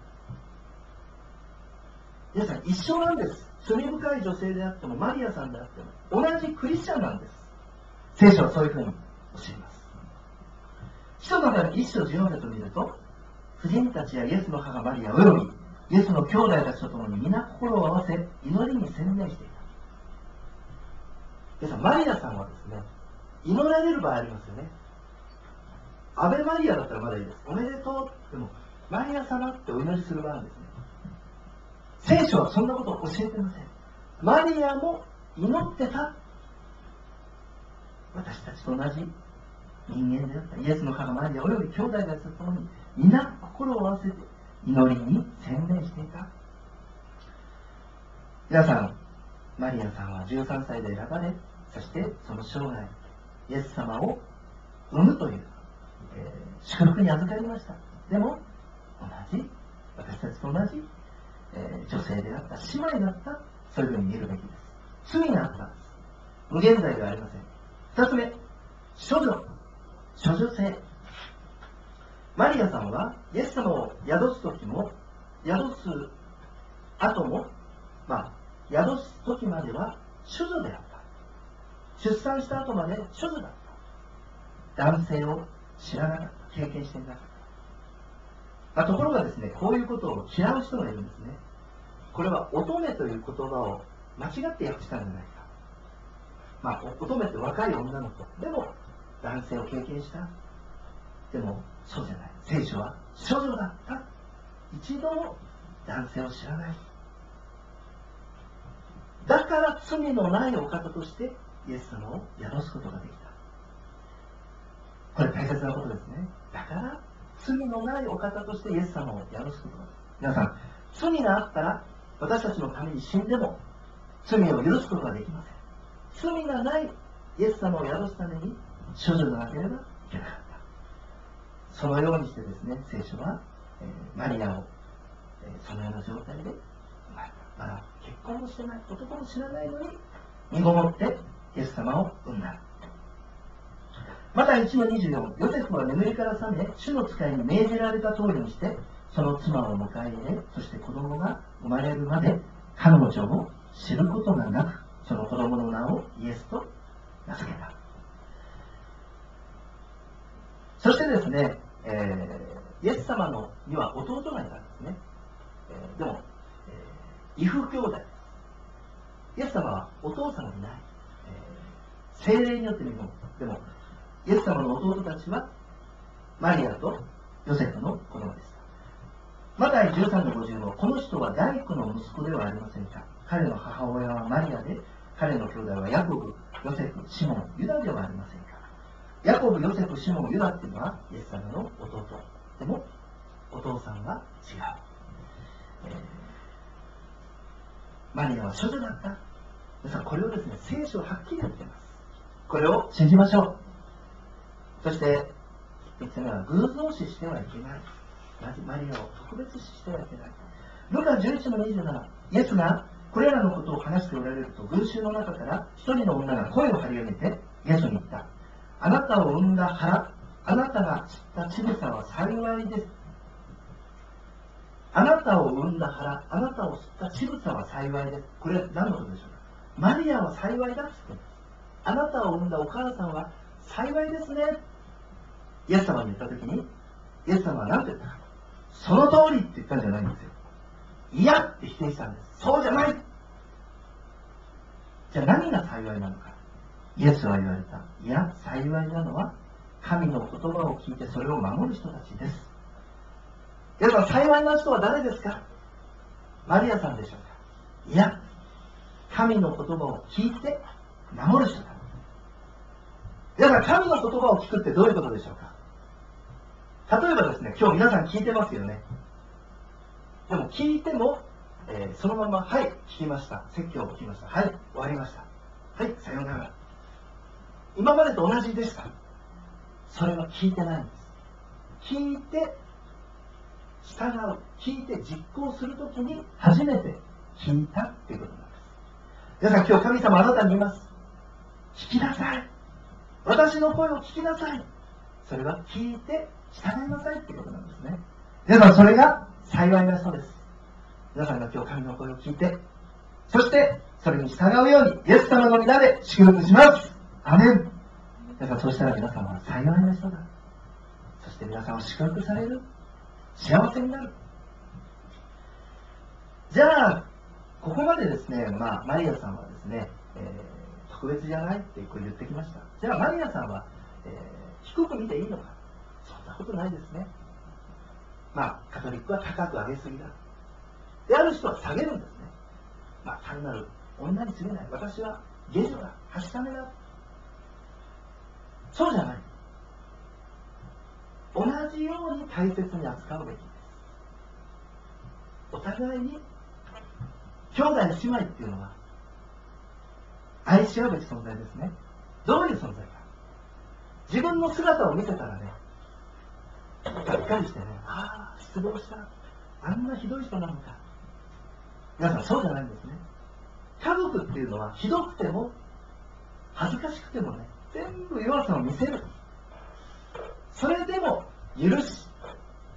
皆さん一緒なんです。罪深い女性であってもマリアさんであっても同じクリスチャンなんです。聖書はそういうふうに教えます。使徒の中にいっしょうじゅうよんせつを見ると、婦人たちやイエスの母マリアおよびイエスの兄弟たちと共に皆心を合わせ祈りに専念していた。皆さんマリアさんはですね、祈られる場合ありますよね。アベマリアだったらまだいいです。おめでとう。でもマリア様ってお祈りする場合ですね。聖書はそんなことを教えてません。マリアも祈ってた。私たちと同じ人間であったイエスの母マリアおよび兄弟たちと共に皆心を合わせて祈りに専念していた。皆さん、マリアさんはじゅうさんさいで選ばれ、そしてその生涯イエス様を産むという、えー、祝福に預かりました。でも同じ私たちと同じえー、女性であった、姉妹だった、そういうふうに見るべきです。罪があったんです。無限罪ではありません。二つ目、処女。処女性。 マリアさんはイエス様を宿す時も宿す後も、まあ、宿す時までは処女であった。出産した後まで処女だった。男性を知らなかった。経験していなかった。まあ、ところがですね、こういうことを嫌う人がいるんですね。これは乙女という言葉を間違って訳したんじゃないか。まあ、乙女って若い女の子。でも、男性を経験した。でも、そうじゃない。聖書は処女だった。一度も男性を知らない。だから罪のないお方としてイエス様を宿すことができた。これ大切なことですね。だから罪のないお方としてイエス様を宿すことができた。皆さん、罪があったら私たちのために死んでも罪を許すことができません。罪がないイエス様を宿すために処女でなければいけなかった。そのようにしてですね、聖書は、えー、マリアを、えー、そのような状態で生まれた。まだ結婚もしてない、男も知らないのに身ごもってイエス様を産んだ。またいちのにじゅうよん、ヨセフは眠りから覚め、主の使いに命じられた通りにして、その妻を迎え入れ、そして子供が生まれるまで彼女を知ることがなく、その子供の名をイエスと名付けた。そしてですね、えー、イエス様のには弟がいたんですね。えー、でも、えー、異父兄弟です。イエス様はお父さんがいない。えー、聖霊によって見込む。でも、イエス様の弟たちはマリアとヨセフの子供でした。マタイじゅうさんのごじゅうご、この人は大工の息子ではありませんか。彼の母親はマリアで、彼の兄弟はヤコブ、ヨセフ、シモン、ユダではありませんか。ヤコブ、ヨセフ、シモン、ユダっていうのはイエス様の弟。でもお父さんは違う。えー、マリアは処女だった。皆さん、これをですね、聖書ははっきり言っています。これを信じましょう。そしてみっつめは偶像視してはいけない。マリアを特別視してはいけない。ルカじゅういちのにじゅうなな、イエスがこれらのことを話しておられると、群衆の中から一人の女が声を張り上げてイエスに言った。あなたを産んだ腹、あなたが知った乳房は幸いです。あなたを産んだ腹、あなたを知った乳房は幸いです。これ何のことでしょうか。マリアは幸いだって言ってます。あなたを産んだお母さんは幸いですね。イエス様に言ったときに、イエス様は何て言ったか。その通りって言ったんじゃないんですよ。いやって否定したんです。そうじゃない。じゃあ何が幸いなのか。イエスは言われた。いや、幸いなのは神の言葉を聞いてそれを守る人たちです。皆さん、幸いな人は誰ですか。マリアさんでしょうか。いや、神の言葉を聞いて守る人だ。皆さん、神の言葉を聞くってどういうことでしょうか。例えばですね、今日皆さん聞いてますよね。でも聞いても、えー、そのまま、はい、聞きました。説教を聞きました。はい、終わりました。はい、さようなら。今までと同じでした。それは聞いてないんです。聞いて、従う、聞いて実行するときに初めて聞いたっていうことなんです。皆さん、今日神様あなたに言います。聞きなさい。私の声を聞きなさい。それは聞いて従いなさいっていうことなんですね。皆さん、それが幸いな人です。皆さんが今日神の声を聞いて、そしてそれに従うようにイエス様の皆で祝福します。アメン。皆さん、そうしたら皆さんは幸いな人だ。そして皆さんは祝福される。幸せになる。じゃあ、ここまでですね、まあ、マリアさんはですね、えー、特別じゃないってこう言ってきました。じゃあ、マリアさんは、えー、低く見ていいのか。そんなことないですね。まあ、カトリックは高く上げすぎだ。である人は下げるんですね。まあ、単なる女に過ぎない。私は下女だ。はしためだ。そうじゃない。同じように大切に扱うべきです。お互いに兄弟姉妹っていうのは愛し合うべき存在ですね。どういう存在か。自分の姿を見せたらね、がっかりしてね、ああ、失望した。あんなひどい人なのか。皆さん、そうじゃないんですね。家族っていうのはひどくても恥ずかしくてもね、全部弱さを見せる。それでも許し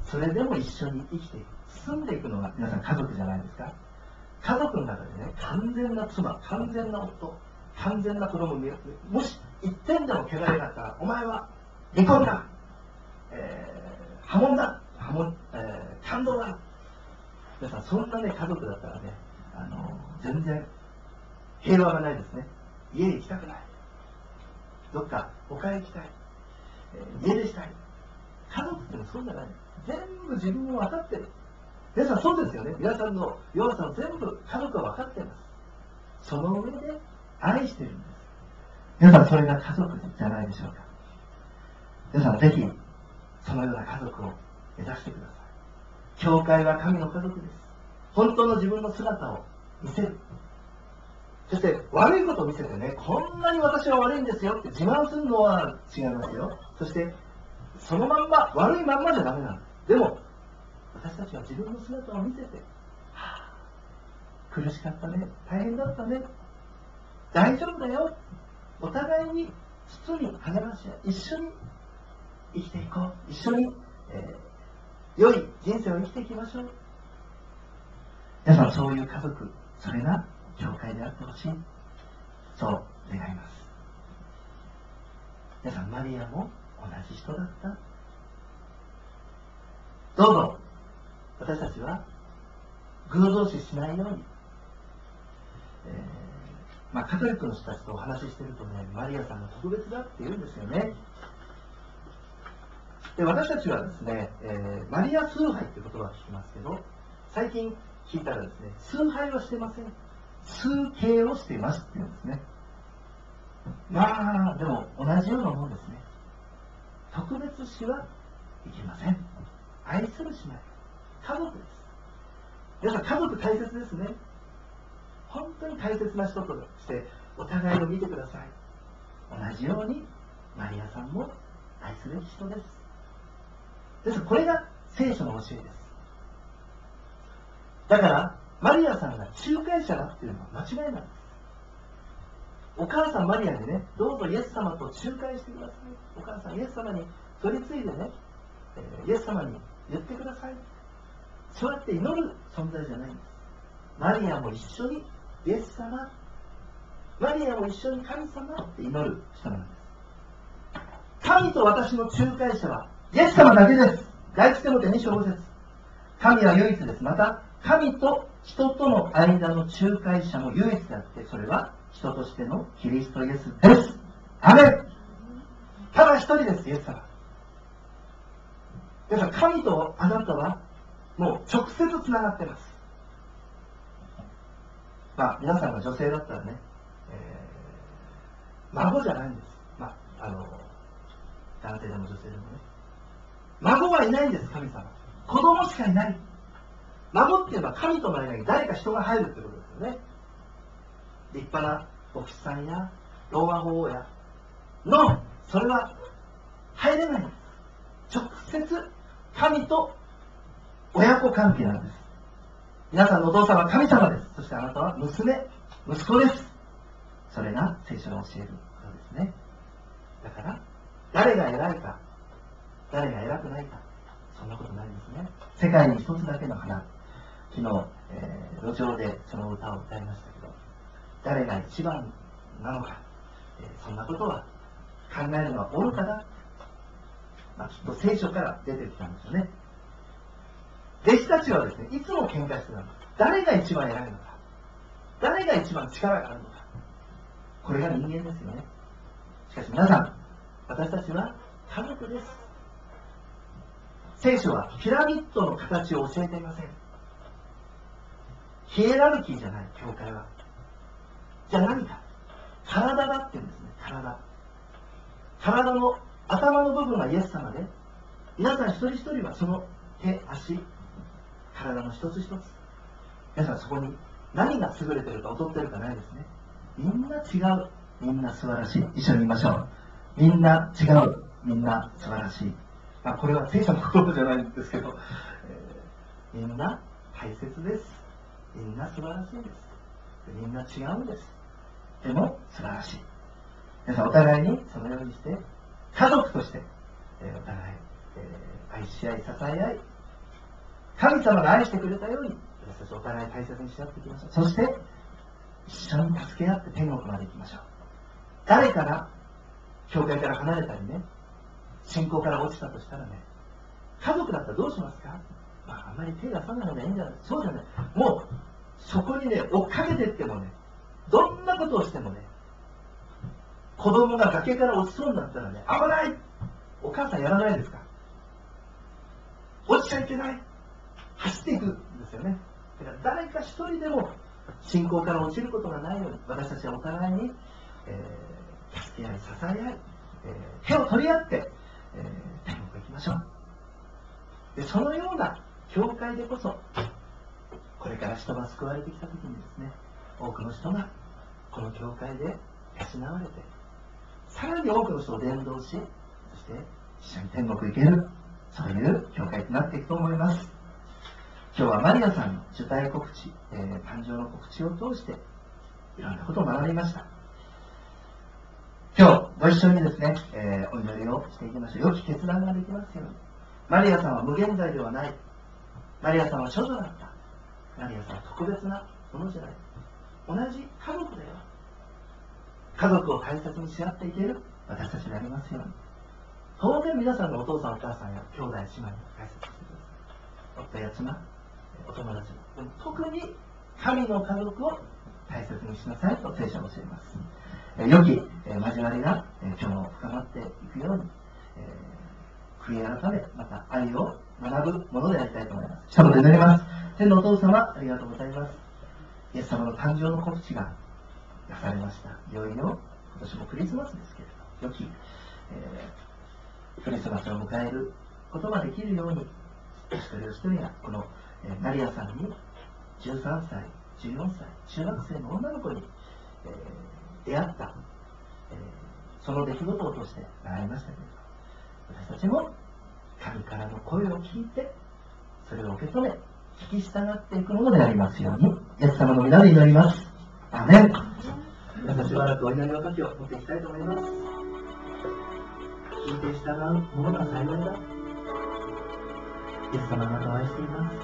それでも一緒に生きていく、住んでいくのが皆さん家族じゃないですか。家族の中でね、完全な妻、完全な夫、完全な子供、もし一点でも汚れがあったら、お前は離婚だ、えー、破門だ、破門、えー、感動だ。皆さん、そんなね、家族だったらね、あの全然平和がないですね。家に行きたくない。どっか他へ行きたい。えー、家出したい。家族ってのはそうじゃない。全部自分を分かってる。皆さんそうですよね。皆さんの弱さを全部家族は分かっています。その上で愛してるんです。皆さんそれが家族じゃないでしょうか。皆さんぜひそのような家族を目指してください。教会は神の家族です。本当の自分の姿を見せる。そして悪いことを見せてね、こんなに私は悪いんですよって自慢するのは違いますよ。そしてそのまんま悪いまんまじゃダメなんです。でも私たちは自分の姿を見せて、はあ、苦しかったね、大変だったね、大丈夫だよ、お互いに包み励まし合い、一緒に生きていこう、一緒に、えー、良い人生を生きていきましょう。皆さんそういう家族、それが教会であってほしい、そう願います。皆さん、マリアも同じ人だった。どうぞ私たちは偶像視しないように、えーまあ、カトリックの人たちとお話ししているとね、マリアさんが特別だって言うんですよね。で、私たちはですね、えー、マリア崇拝っていう言葉を聞きますけど、最近聞いたらですね、崇拝はしてません、崇敬をしていますって言うんですね。まあでも同じようなものですね。特別視はいけません。愛する姉妹、家族です。皆さん、家族大切ですね。本当に大切な人としてお互いを見てください。同じようにマリアさんも愛すべき人です。ですからこれが聖書の教えです。だからマリアさんが仲介者だっていうのは間違いなんです。お母さんマリアにね、どうぞイエス様と仲介してください。お母さんイエス様に取り次いでね、イエス様に言ってください。そうやって祈る存在じゃないんです。マリアも一緒にイエス様、マリアも一緒に神様って祈る人なんです。神と私の仲介者はイエス様だけです。第一テモテに章ご節。神は唯一です。また神と人との間の仲介者も唯一であって、それは人としてのキリストイエスです。アメン。ただ一人です、イエス様。だから神とあなたはもう直接つながっています。まあ皆さんが女性だったらね、えー、孫じゃないんです。まああの男性でも女性でもね、孫はいないんです。神様、子供しかいない。孫っていうのは神との間に誰か人が入るってことですよね。立派な牧師さんや老和法王やの、それは入れないんです。直接神と親子関係なんです。皆さんのお父さんは神様です。そしてあなたは娘、息子です。それが聖書が教えることですね。だから誰が偉いか、誰が偉くないか、そんなことないんですね。世界に一つだけの花。昨日、えー、路上でその歌を歌いましたけど、誰が一番なのか、えー、そんなことは考えるのは愚かだ、まあ、きっと聖書から出てきたんですよね。弟子たちはですね、いつも喧嘩してたんです。誰が一番偉いのか、誰が一番力があるのか。これが人間ですよね。しかし皆さん、私たちは家族です。聖書はピラミッドの形を教えていません。ヒエラルキーじゃない、教会は。じゃあ何か、体だって言うんですね。体体の頭の部分はイエス様で、皆さん一人一人はその手、足、体の一つ一つ、皆さんそこに何が優れてるか劣ってるかないですね。みんな違う、みんな素晴らしい。一緒に言いましょう。みんな違う、みんな素晴らしい。まあ、これは聖書の言葉じゃないんですけど、えー、みんな大切です。みんな素晴らしいです。みんな違うんです。でも素晴らしい。皆さんお互いにそのようにして家族として、えー、お互い、えー、愛し合い支え合い神様が愛してくれたように、私たちお互い大切にし合っていきましょう。そして、一緒に助け合って天国まで行きましょう。誰かが、教会から離れたりね、信仰から落ちたとしたらね、家族だったらどうしますか？まあ、あんまり手出さない方がいいんじゃない？そうじゃない。もう、そこにね、追っかけていってもね、どんなことをしてもね、子供が崖から落ちそうになったらね、危ない！お母さんやらないですか？落ちちゃいけない！走っていくんですよね。だから誰か一人でも信仰から落ちることがないように、私たちはお互いに、えー、助け合い、支え合い、えー、手を取り合って、えー、天国へ行きましょう。で、そのような教会でこそ、これから人が救われてきたときにですね、多くの人がこの教会で養われて、さらに多くの人を伝道し、そして一緒に天国へ行ける、そういう教会となっていくと思います。今日はマリアさんの受胎告知、えー、誕生の告知を通していろんなことを学びました。今日ご一緒にですね、えー、お祈りをしていきましょう。良き決断ができますように。マリアさんは無限大ではない。マリアさんは処女だった。マリアさんは特別なものじゃない。同じ家族だよ。家族を大切にし合っていける私たちになりますように。当然皆さんのお父さんお母さんや兄弟姉妹を大切にしてください。夫や妻、お友達も。でも特に神の家族を大切にしなさいと聖書を教えます。え良き、え交わりが、え今日も深まっていくように、えー、悔い改め、また愛を学ぶものでありたいと思います。一言祈ります。天のお父様、ありがとうございます。イエス様の誕生の告知がなされました。いよいよ今年もクリスマスですけれど、良き、えー、クリスマスを迎えることができるように、一人一人がこの、えー、マリアさんにじゅうさんさい、じゅうよんさい、中学生の女の子に、えー、出会った、えー、その出来事を通して習いましたけれど、私たちも神からの声を聞いて、それを受け止め、聞き従っていくものでありますように、イエス様の皆で祈ります。アーメン。皆さんしばらくお祈りの時を持っていきたいと思います。聞いて従うものが幸いだ。イエス様あなたを愛しています。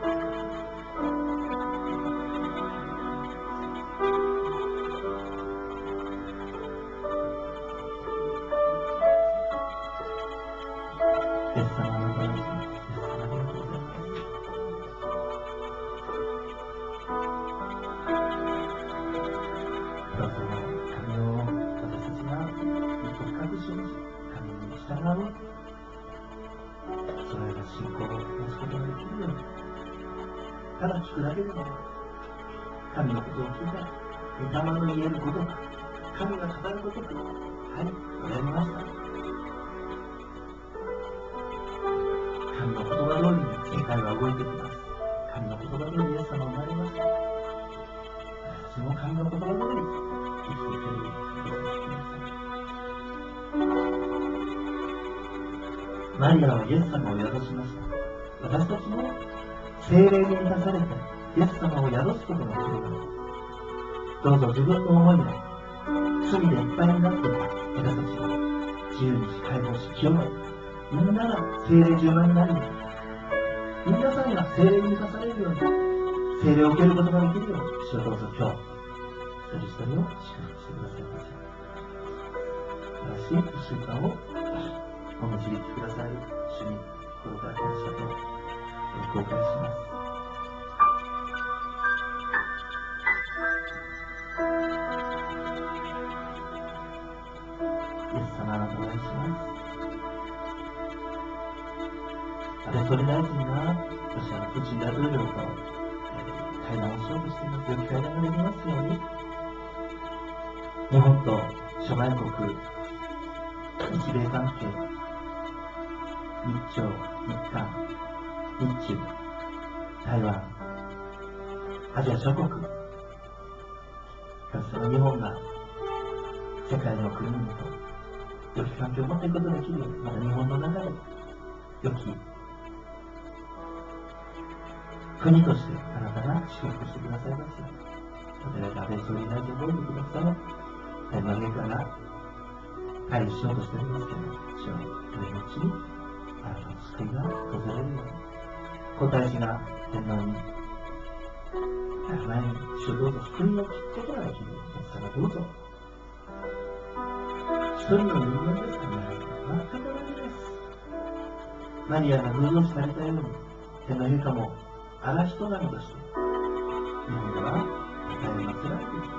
イエス様あなたを愛しています。どうぞ神を私たちが深く信じ、神に従う、それが信仰を持つことができるように、ただ聞くだけでも神のことを聞いた、御霊の言えることが、神が語ることが、はい、わかりました。神の言葉通りに世界は動いてきます。神の言葉通りイエス様は生まれました。私も神の言葉通り生きていけるようにしてください。マリアはイエス様を宿しました。私たちも聖霊に満たされてイエス様を宿すことができるから、どうぞ自分の思いが罪でいっぱいになっていた私たちを自由にし解放し清め、みんなが聖霊充満になるように、皆さんが聖霊に満たされるように、聖霊を受けることができるように、主をどうぞ今日一人一人を祝福してくださいませ。新しいいっしゅうかんをお導きください。主に心から感謝と後悔します。イエス様あなたを愛します。安倍総理大臣がロシアのプーチン大統領と会談をしようとしています。良き会談ができますように、日本と諸外国、日米関係、日朝、日韓、日中、台湾、アジア諸国、その日本が世界の国々と良き関係を持っていくことができるように、また日本の中で良き国としてあなたが祝福してくださいますように。私たち安倍総理大臣を覚えてください。天の上から会議しようとしておりますけれども、主はそれのうちにあなたの救いが訪れるように、 皇太子が天皇に前に主どうぞ福音を聞くことができるようですからどうぞ。一人の人間ですからね、全く同じです。マリアが偶像視されたように、天皇陛下も荒人なのとして、日本では与え祀られています。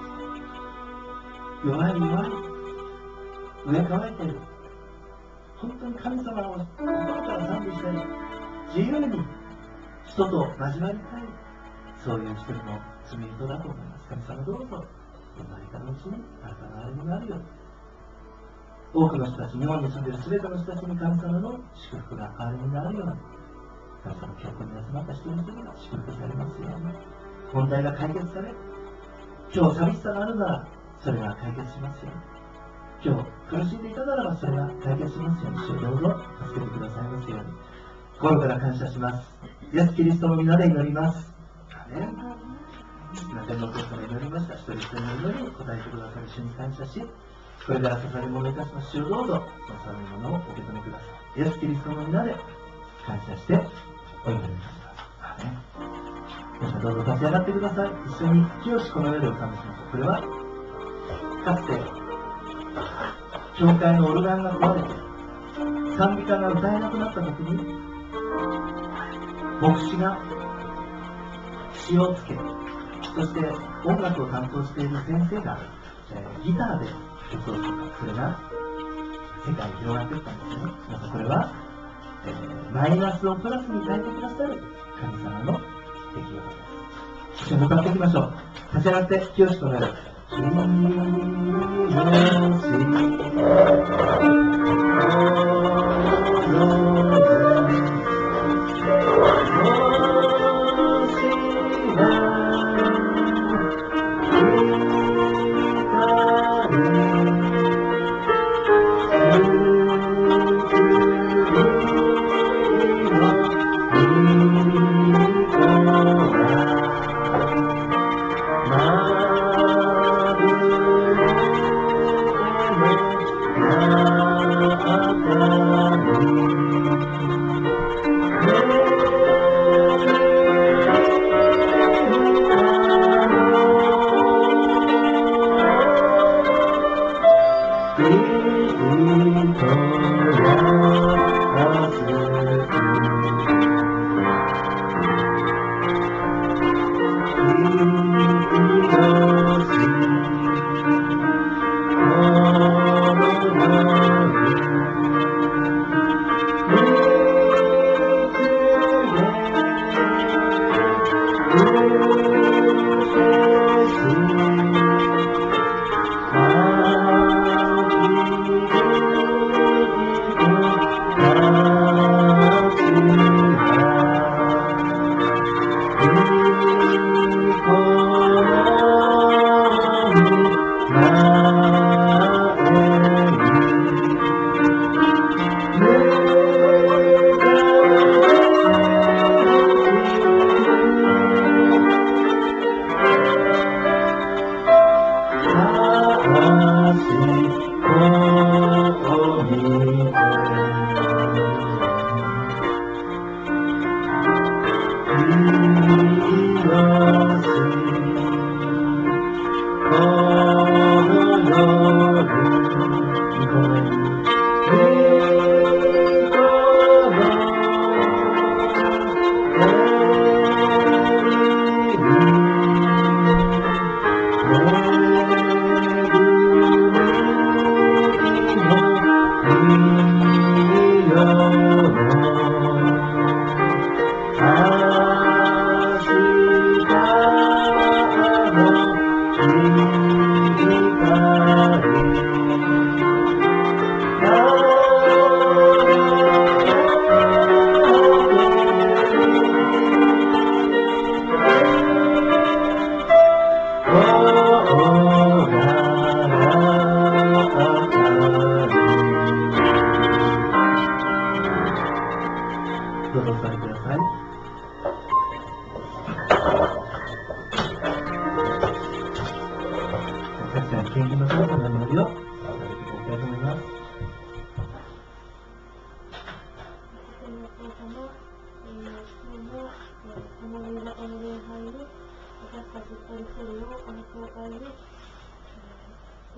弱い弱い、上乾いている。本当に神様を心から賛美したり、自由に人と交わりたい、そういう一人の罪人だと思います。神様どうぞ、生まれたのうちにあなたの歩みがあるように。多くの人たち、日本に住んでいる全ての人たちに神様の祝福が歩みがあるように。神様、教会に集まった一人一人が祝福されますように。問題が解決され、今日寂しさがあるなら、それが解決しますように。今日苦しんでいたならばそれが解決しますように。主をどうぞ助けてくださいますように。心から感謝します。イエス・キリストの皆で祈ります。アメン。今天のお父様祈りました。一人一人の祈りに答えてくださる主に感謝し、これでは捧げ物いたします。主をどうぞその捧げ物を受け止めください。イエス・キリストの皆で感謝してお祈りいたします。アメン。皆さんどうぞ立ち上がってください。一緒に清しこの世でお賛美しましょう。これはかつて教会のオルガンが壊れて賛美歌が歌えなくなった時に牧師が詞をつけ、そして音楽を担当している先生が、えー、ギターで演奏する。それが世界に広がっていったんですね。皆さんこれは、えー、マイナスをプラスに変えてくださる神様の出来事です。一緒に歌っていきましょう。立ち上がって清しくなる。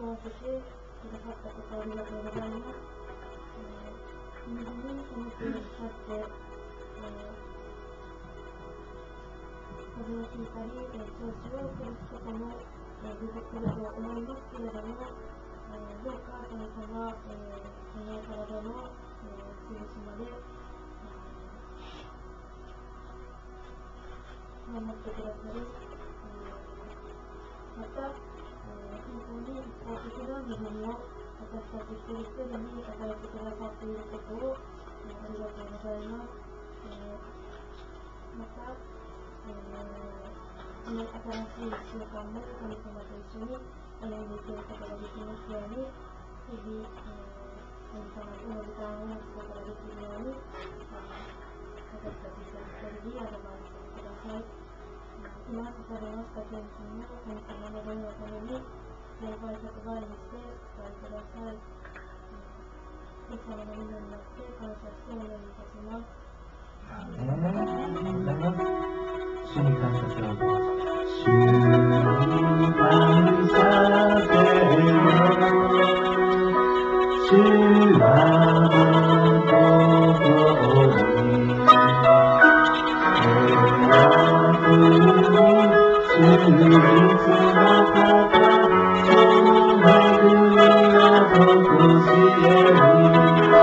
わせてくださったことありがとうございます。同時にその日に立って、えー、風をひいたり、調子を崩すことも、えー、出てくると思いますけれども、えー、どうか神様、えー、この体の、えー、すぐ島で、えー、守ってくださり、えー、また、えー、本当に一方的な自分を私たち一人一人に与えてくださっていることを、えー、ありがとうございます。えー、また、えー、この新しい習慣も神様と一緒に歩んでいけることができますように、日々、えー、神様との時間を持つことができるように、私たち一人一人にアドバイスしてください。今、捧げました献金を神様の御のために、全倍百倍にしてお伝えください。イエス様の皆になって感謝してお願いいたします。 ありがとうございます。主に感謝しております。主に感謝せよ。主は誠に主実の方、その恵みがとこしえに。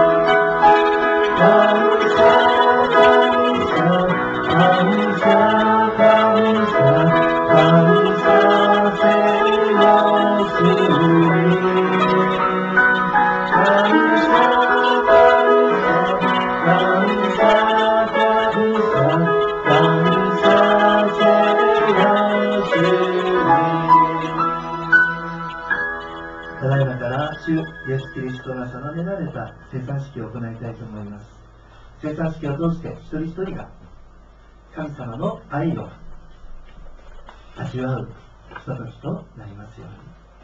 感謝、感謝、感謝、感謝、感謝せよ主に。感謝、感謝、感謝、感謝せよ主に。ただいまから主イエス・キリストが定められた生産式を行いたいと思います。生産式を通して一人一人が神様の愛を味わうひとときとなりますように。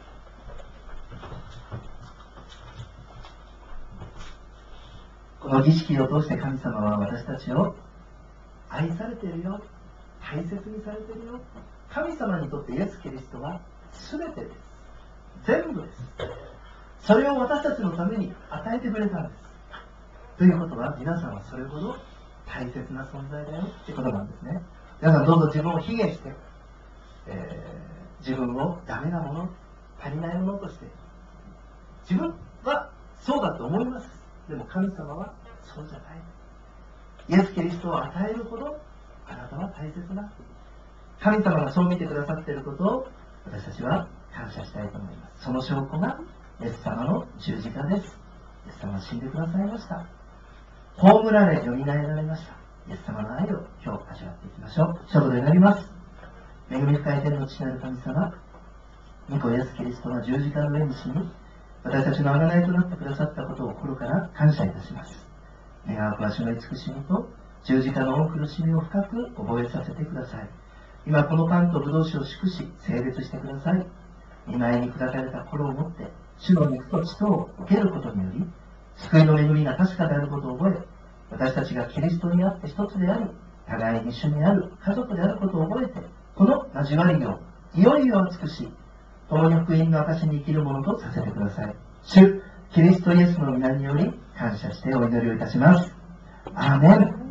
この儀式を通して神様は私たちを愛されているよ、大切にされているよ。神様にとってイエス・キリストは全てです。全部です。それを私たちのために与えてくれたんです。ということは、皆さんはそれほど大切な存在だよってことなんですね。皆さんどうぞ自分を卑下して、えー、自分をダメなもの、足りないものとして、自分はそうだと思います。でも神様はそうじゃない。イエス・キリストを与えるほどあなたは大切な。神様がそう見てくださっていることを私たちは感謝したいと思います。その証拠がイエス様の十字架です。イエス様は死んでくださいました。葬られ、よみがえられました。イエス様の愛を今日味わっていきましょう。書道で祈ります。恵み深い天の父なる神様、御子イエス・キリストが十字架の上に死に、私たちの贖いとなってくださったことを心から感謝いたします。願わくは主の慈しみと十字架の苦しみを深く覚えさせてください。今このパンとブドウ酒を祝し、聖別してください。御前に砕かれた心を持って、主の肉と血とを受けることにより、救いの恵みが確かであることを覚え、私たちがキリストにあって一つであり、互いに主にある家族であることを覚えて、この交わりをいよいよ尽くし、共に福音の証に生きるものとさせてください。主キリストイエスの皆により感謝してお祈りをいたします。アーメン。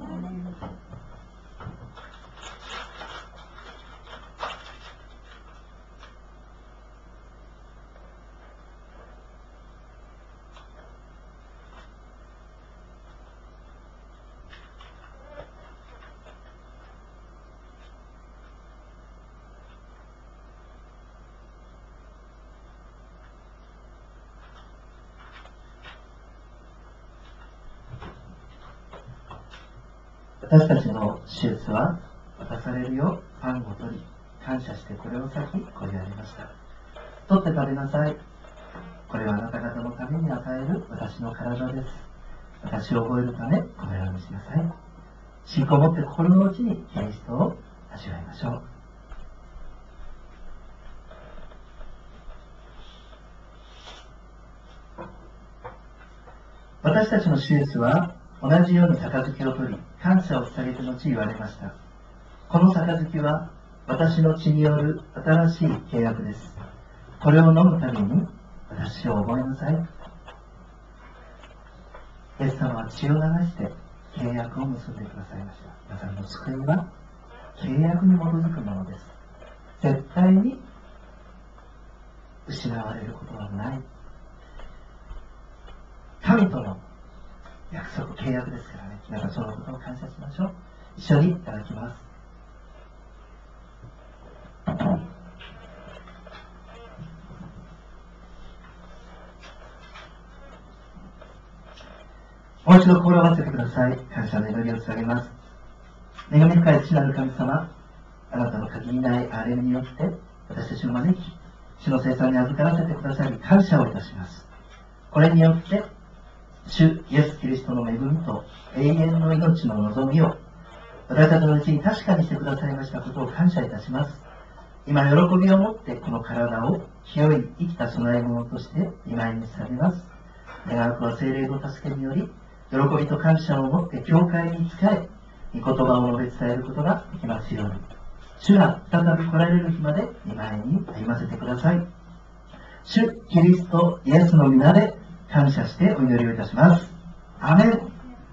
私たちの手術は渡されるようパンを取り、感謝してこれを裂き、こう言われました。取って食べなさい。これはあなた方のために与える私の体です。私を覚えるため、このようにしなさい。信仰を持って心の内にキリストを味わいましょう。私たちの手術は同じように杯を取り、感謝を捧げて後言われました。この杯は私の血による新しい契約です。これを飲むために私を覚えなさい。イエス様は血を流して契約を結んでくださいました。皆さんの救いは契約に基づくものです。絶対に失われることはない。神との約束、契約ですからね。皆さんそのことを感謝しましょう。一緒にいただきます。もう一度心を合わせてください。感謝の祈りを捧げます。恵み深い父なる神様、あなたの限りない憐れみによって私たちを招き、主の生産に預からせてくださり感謝をいたします。これによって主イエス・キリストの恵みと永遠の命の望みを私たちのうちに確かにしてくださいましたことを感謝いたします。今喜びを持ってこの体を清い生きた供え物として御前に捧げます。願わくは聖霊の助けにより喜びと感謝を持って教会に仕え、御言葉を述べ伝えることができますように、主が再び来られる日まで御前に歩ませてください。主キリストイエスの皆で感謝してお祈りをいたします。アーメン。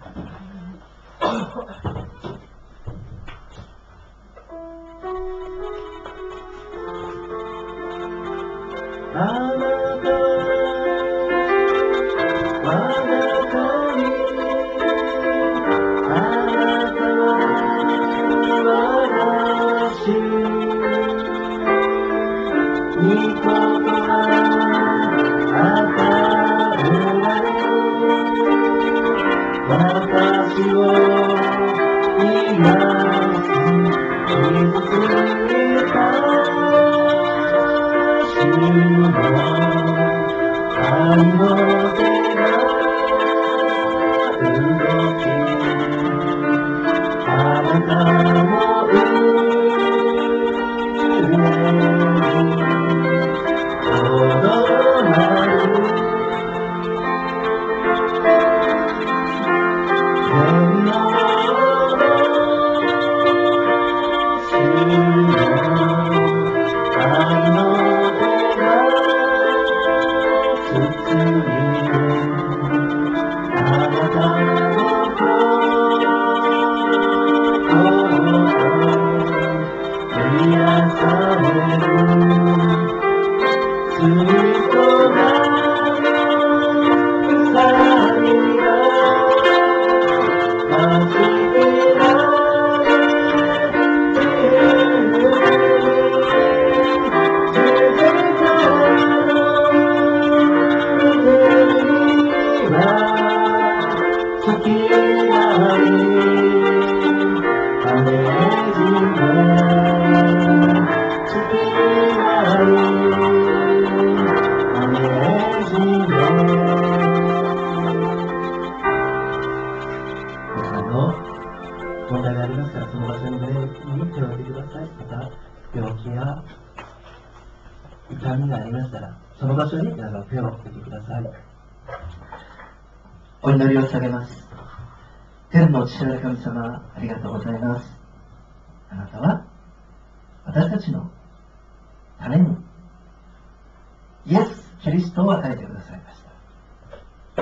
お祈りを下げます。天の父なる神様、ありがとうございます。あなたは私たちのためにイエス・キリストを与えてくださいました。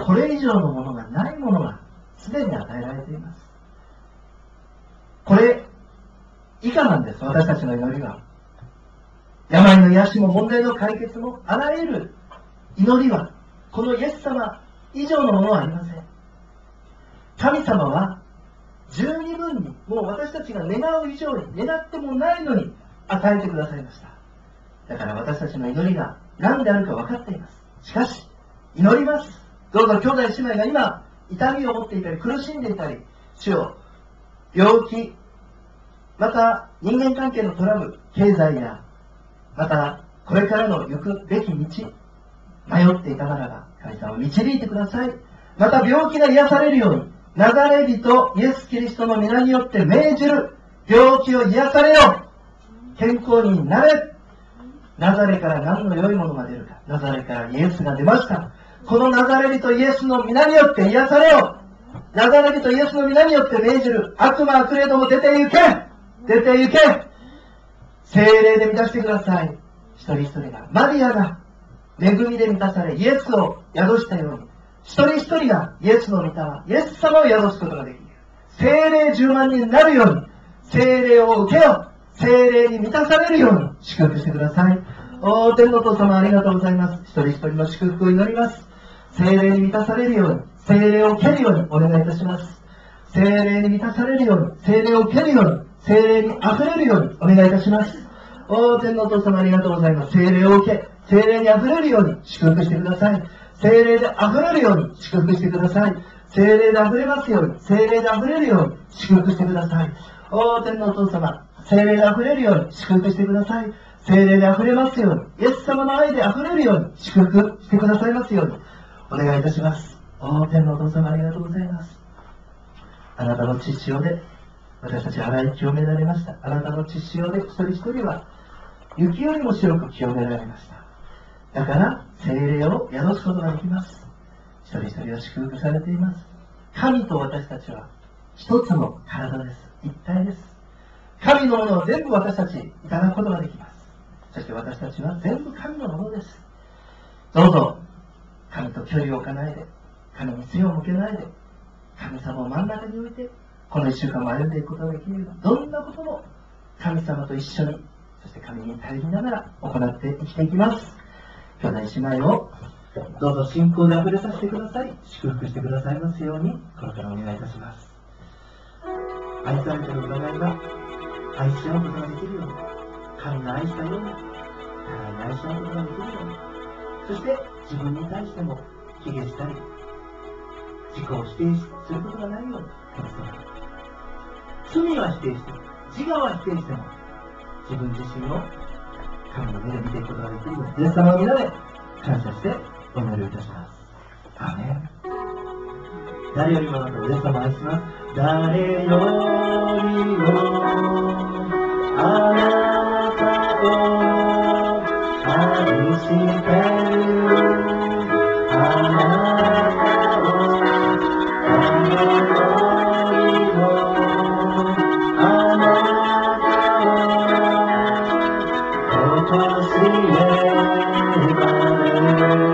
これ以上のものがないものがすでに与えられています。これ以下なんです、私たちの祈りは。病の癒しも問題の解決もあらゆる祈りはこのイエス様以上のものはありません。神様は十二分にもう私たちが願う以上に願ってもないのに与えてくださいました。だから私たちの祈りが何であるか分かっています。しかし祈ります。どうぞ兄弟姉妹が今痛みを持っていたり苦しんでいたり、主よ病気、また人間関係のトラブル、経済やまたこれからの行くべき道、迷っていたならば神様を導いてください。また病気が癒されるようにナザレ人イエス・キリストの皆によって命じる。病気を癒されよ、健康になれ。ナザレから何の良いものが出るか。ナザレからイエスが出ました。このナザレ人イエスの皆によって癒されよ。ナザレ人イエスの皆によって命じる。悪魔悪霊ども出て行け、出て行け。聖霊で満たしてください。一人一人が、マリアが恵みで満たされ、イエスを宿したように、一人一人がイエスの御霊、イエス様を宿すことができる。聖霊じゅうまん人になるように、聖霊を受けよう。聖霊に満たされるように祝福してください。おー、天のお父様ありがとうございます。一人一人の祝福を祈ります。聖霊に満たされるように、聖霊を受けるようにお願いいたします。聖霊に満たされるように、聖霊を受けるように、聖霊に溢れるようにお願いいたします。おー、天のお父様ありがとうございます。聖霊を受け、聖霊に溢れるように祝福してください。聖霊で溢れるように祝福してください。聖霊で溢れますように、聖霊で溢れるように祝福してください。おー、天のお父様、聖霊で溢れるように祝福してください。聖霊で溢れますように、イエス様の愛で溢れるように祝福してくださいますようにお願いいたします。おー、天のお父様ありがとうございます。あなたの血潮で私たち洗い清められました。あなたの血潮で一人一人は雪よりも白く清められました。だから聖霊を宿すことができます。一人一人は祝福されています。神と私たちは一つの体です。一体です。神のものを全部私たちいただくことができます。そして私たちは全部神のものです。どうぞ神と距離を置かないで、神に背を向けないで、神様を真ん中に置いてこの一週間も歩んでいくことができるように、どんなことも神様と一緒に、そして神に頼りながら行って生きていきます。兄弟姉妹をどうぞ信仰であふれさせてください。祝福してくださいますようにこれからお願いいたします。愛されている伺いが愛し合うことができるように、神が愛したように互いに愛し合うことができるように、そして自分に対しても卑下したり自己を否定することがないように神様、罪は否定しても自我は否定しても自分自身を神の目で見ていくことができるように、イエス様の皆で感謝してお祈りをいたします。アーメン。誰よりもあなたをイエス様を愛します。誰よりもあなたを愛してる。あなたを誰よりもあなたを落としれば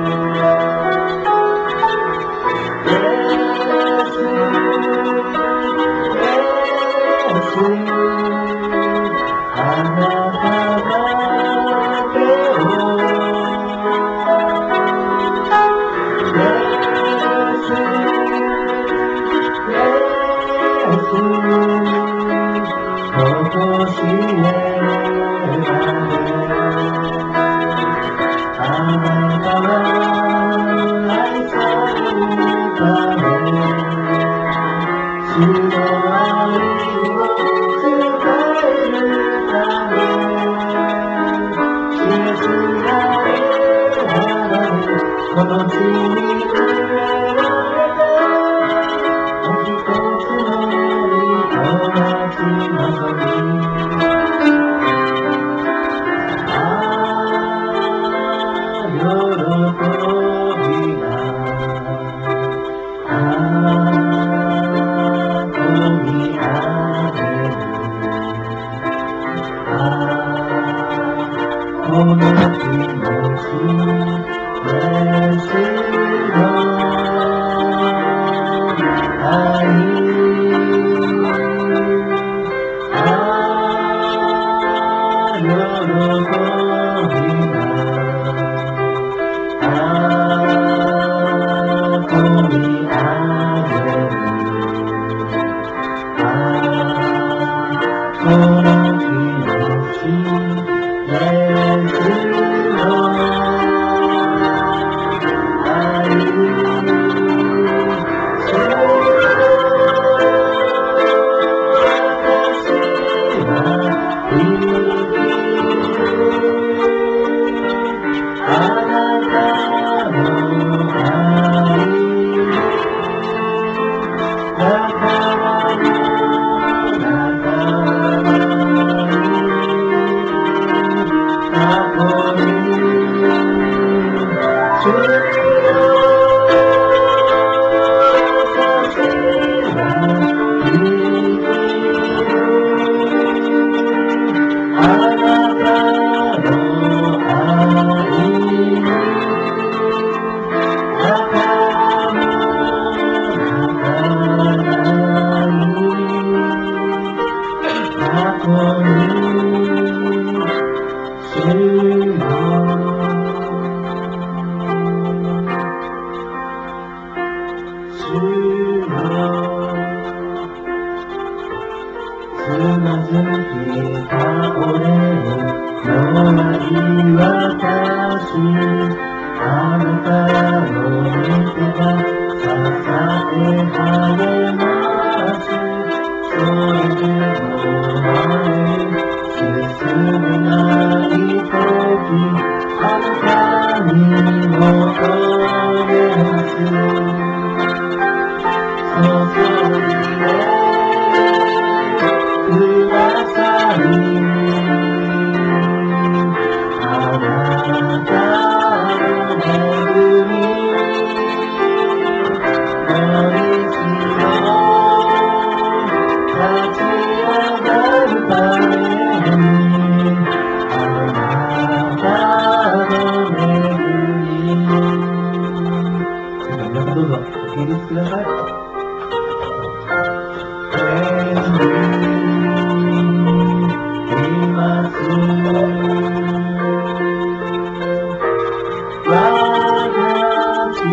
この気持ち起立ください。います。我が父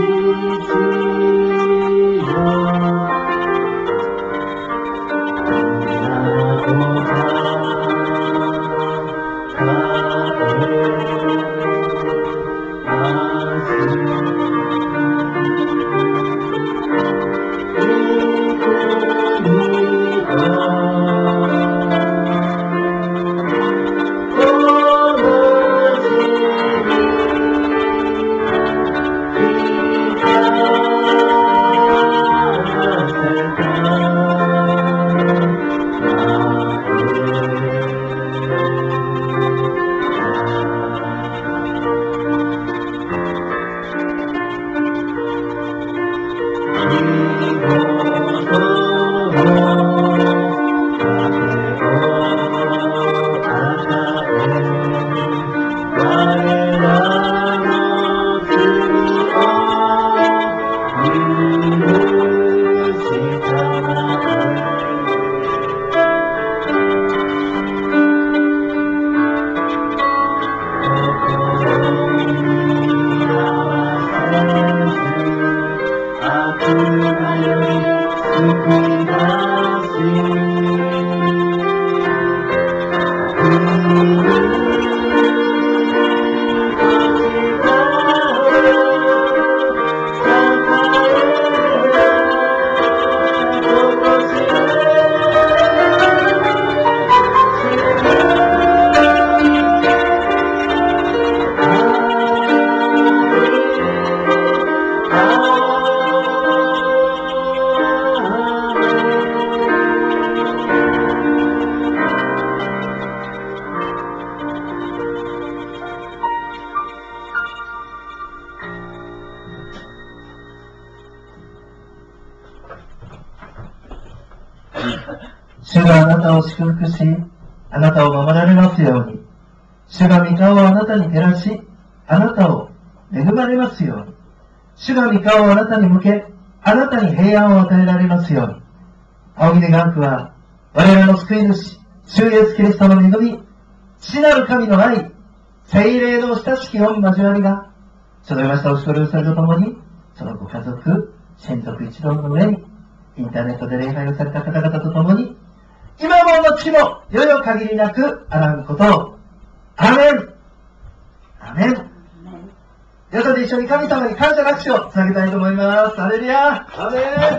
主があなたを祝福し、あなたを守られますように。主が御顔をあなたに照らし、あなたを恵まれますように。主が御顔をあなたに向け、あなたに平安を与えられますように。青峰願句は、我々の救い主、主イエスキリストの恵み、父なる神の愛、聖霊の親しき御交わりが、その読ましたおしこりをするとともに、そのご家族、親族一同の上に、インターネットで礼拝をされた方々とともに、今も後も世々限りなくあらんことを。アーメン。アーメン。皆さんで一緒に神様に感謝の拍手を捧げたいと思います。ハレルヤ。アーメ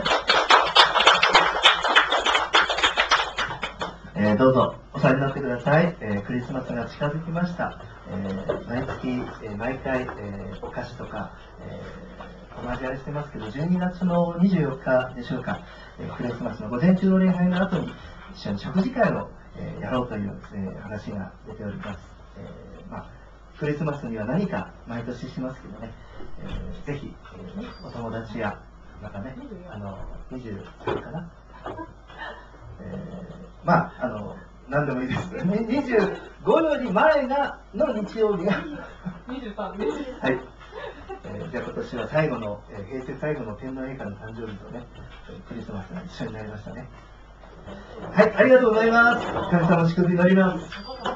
ン。えー、どうぞお座りになってください。えー、クリスマスが近づきました。えー、毎月、えー、毎回、えー、お菓子とか、えー、お交わりしてますけど、じゅうにがつのにじゅうよっかでしょうか、えー、クリスマスの午前中の礼拝の後に一緒に食事会を、えー、やろうという、えー、話が出ております。えーまあ、クリスマスには何か毎年しますけどね、えー、ぜひ、えー、お友達や、またね、あの、にじゅうさんかな、えー、まあ、あの、何でもいいです。にじゅうごより前がの日曜日がにじゅうさんです。 はい。えー、じゃあ今年は最後の、えー、平成最後の天皇陛下の誕生日とね、クリスマスが一緒になりましたね。はい、ありがとうございます。神様の祝福になります。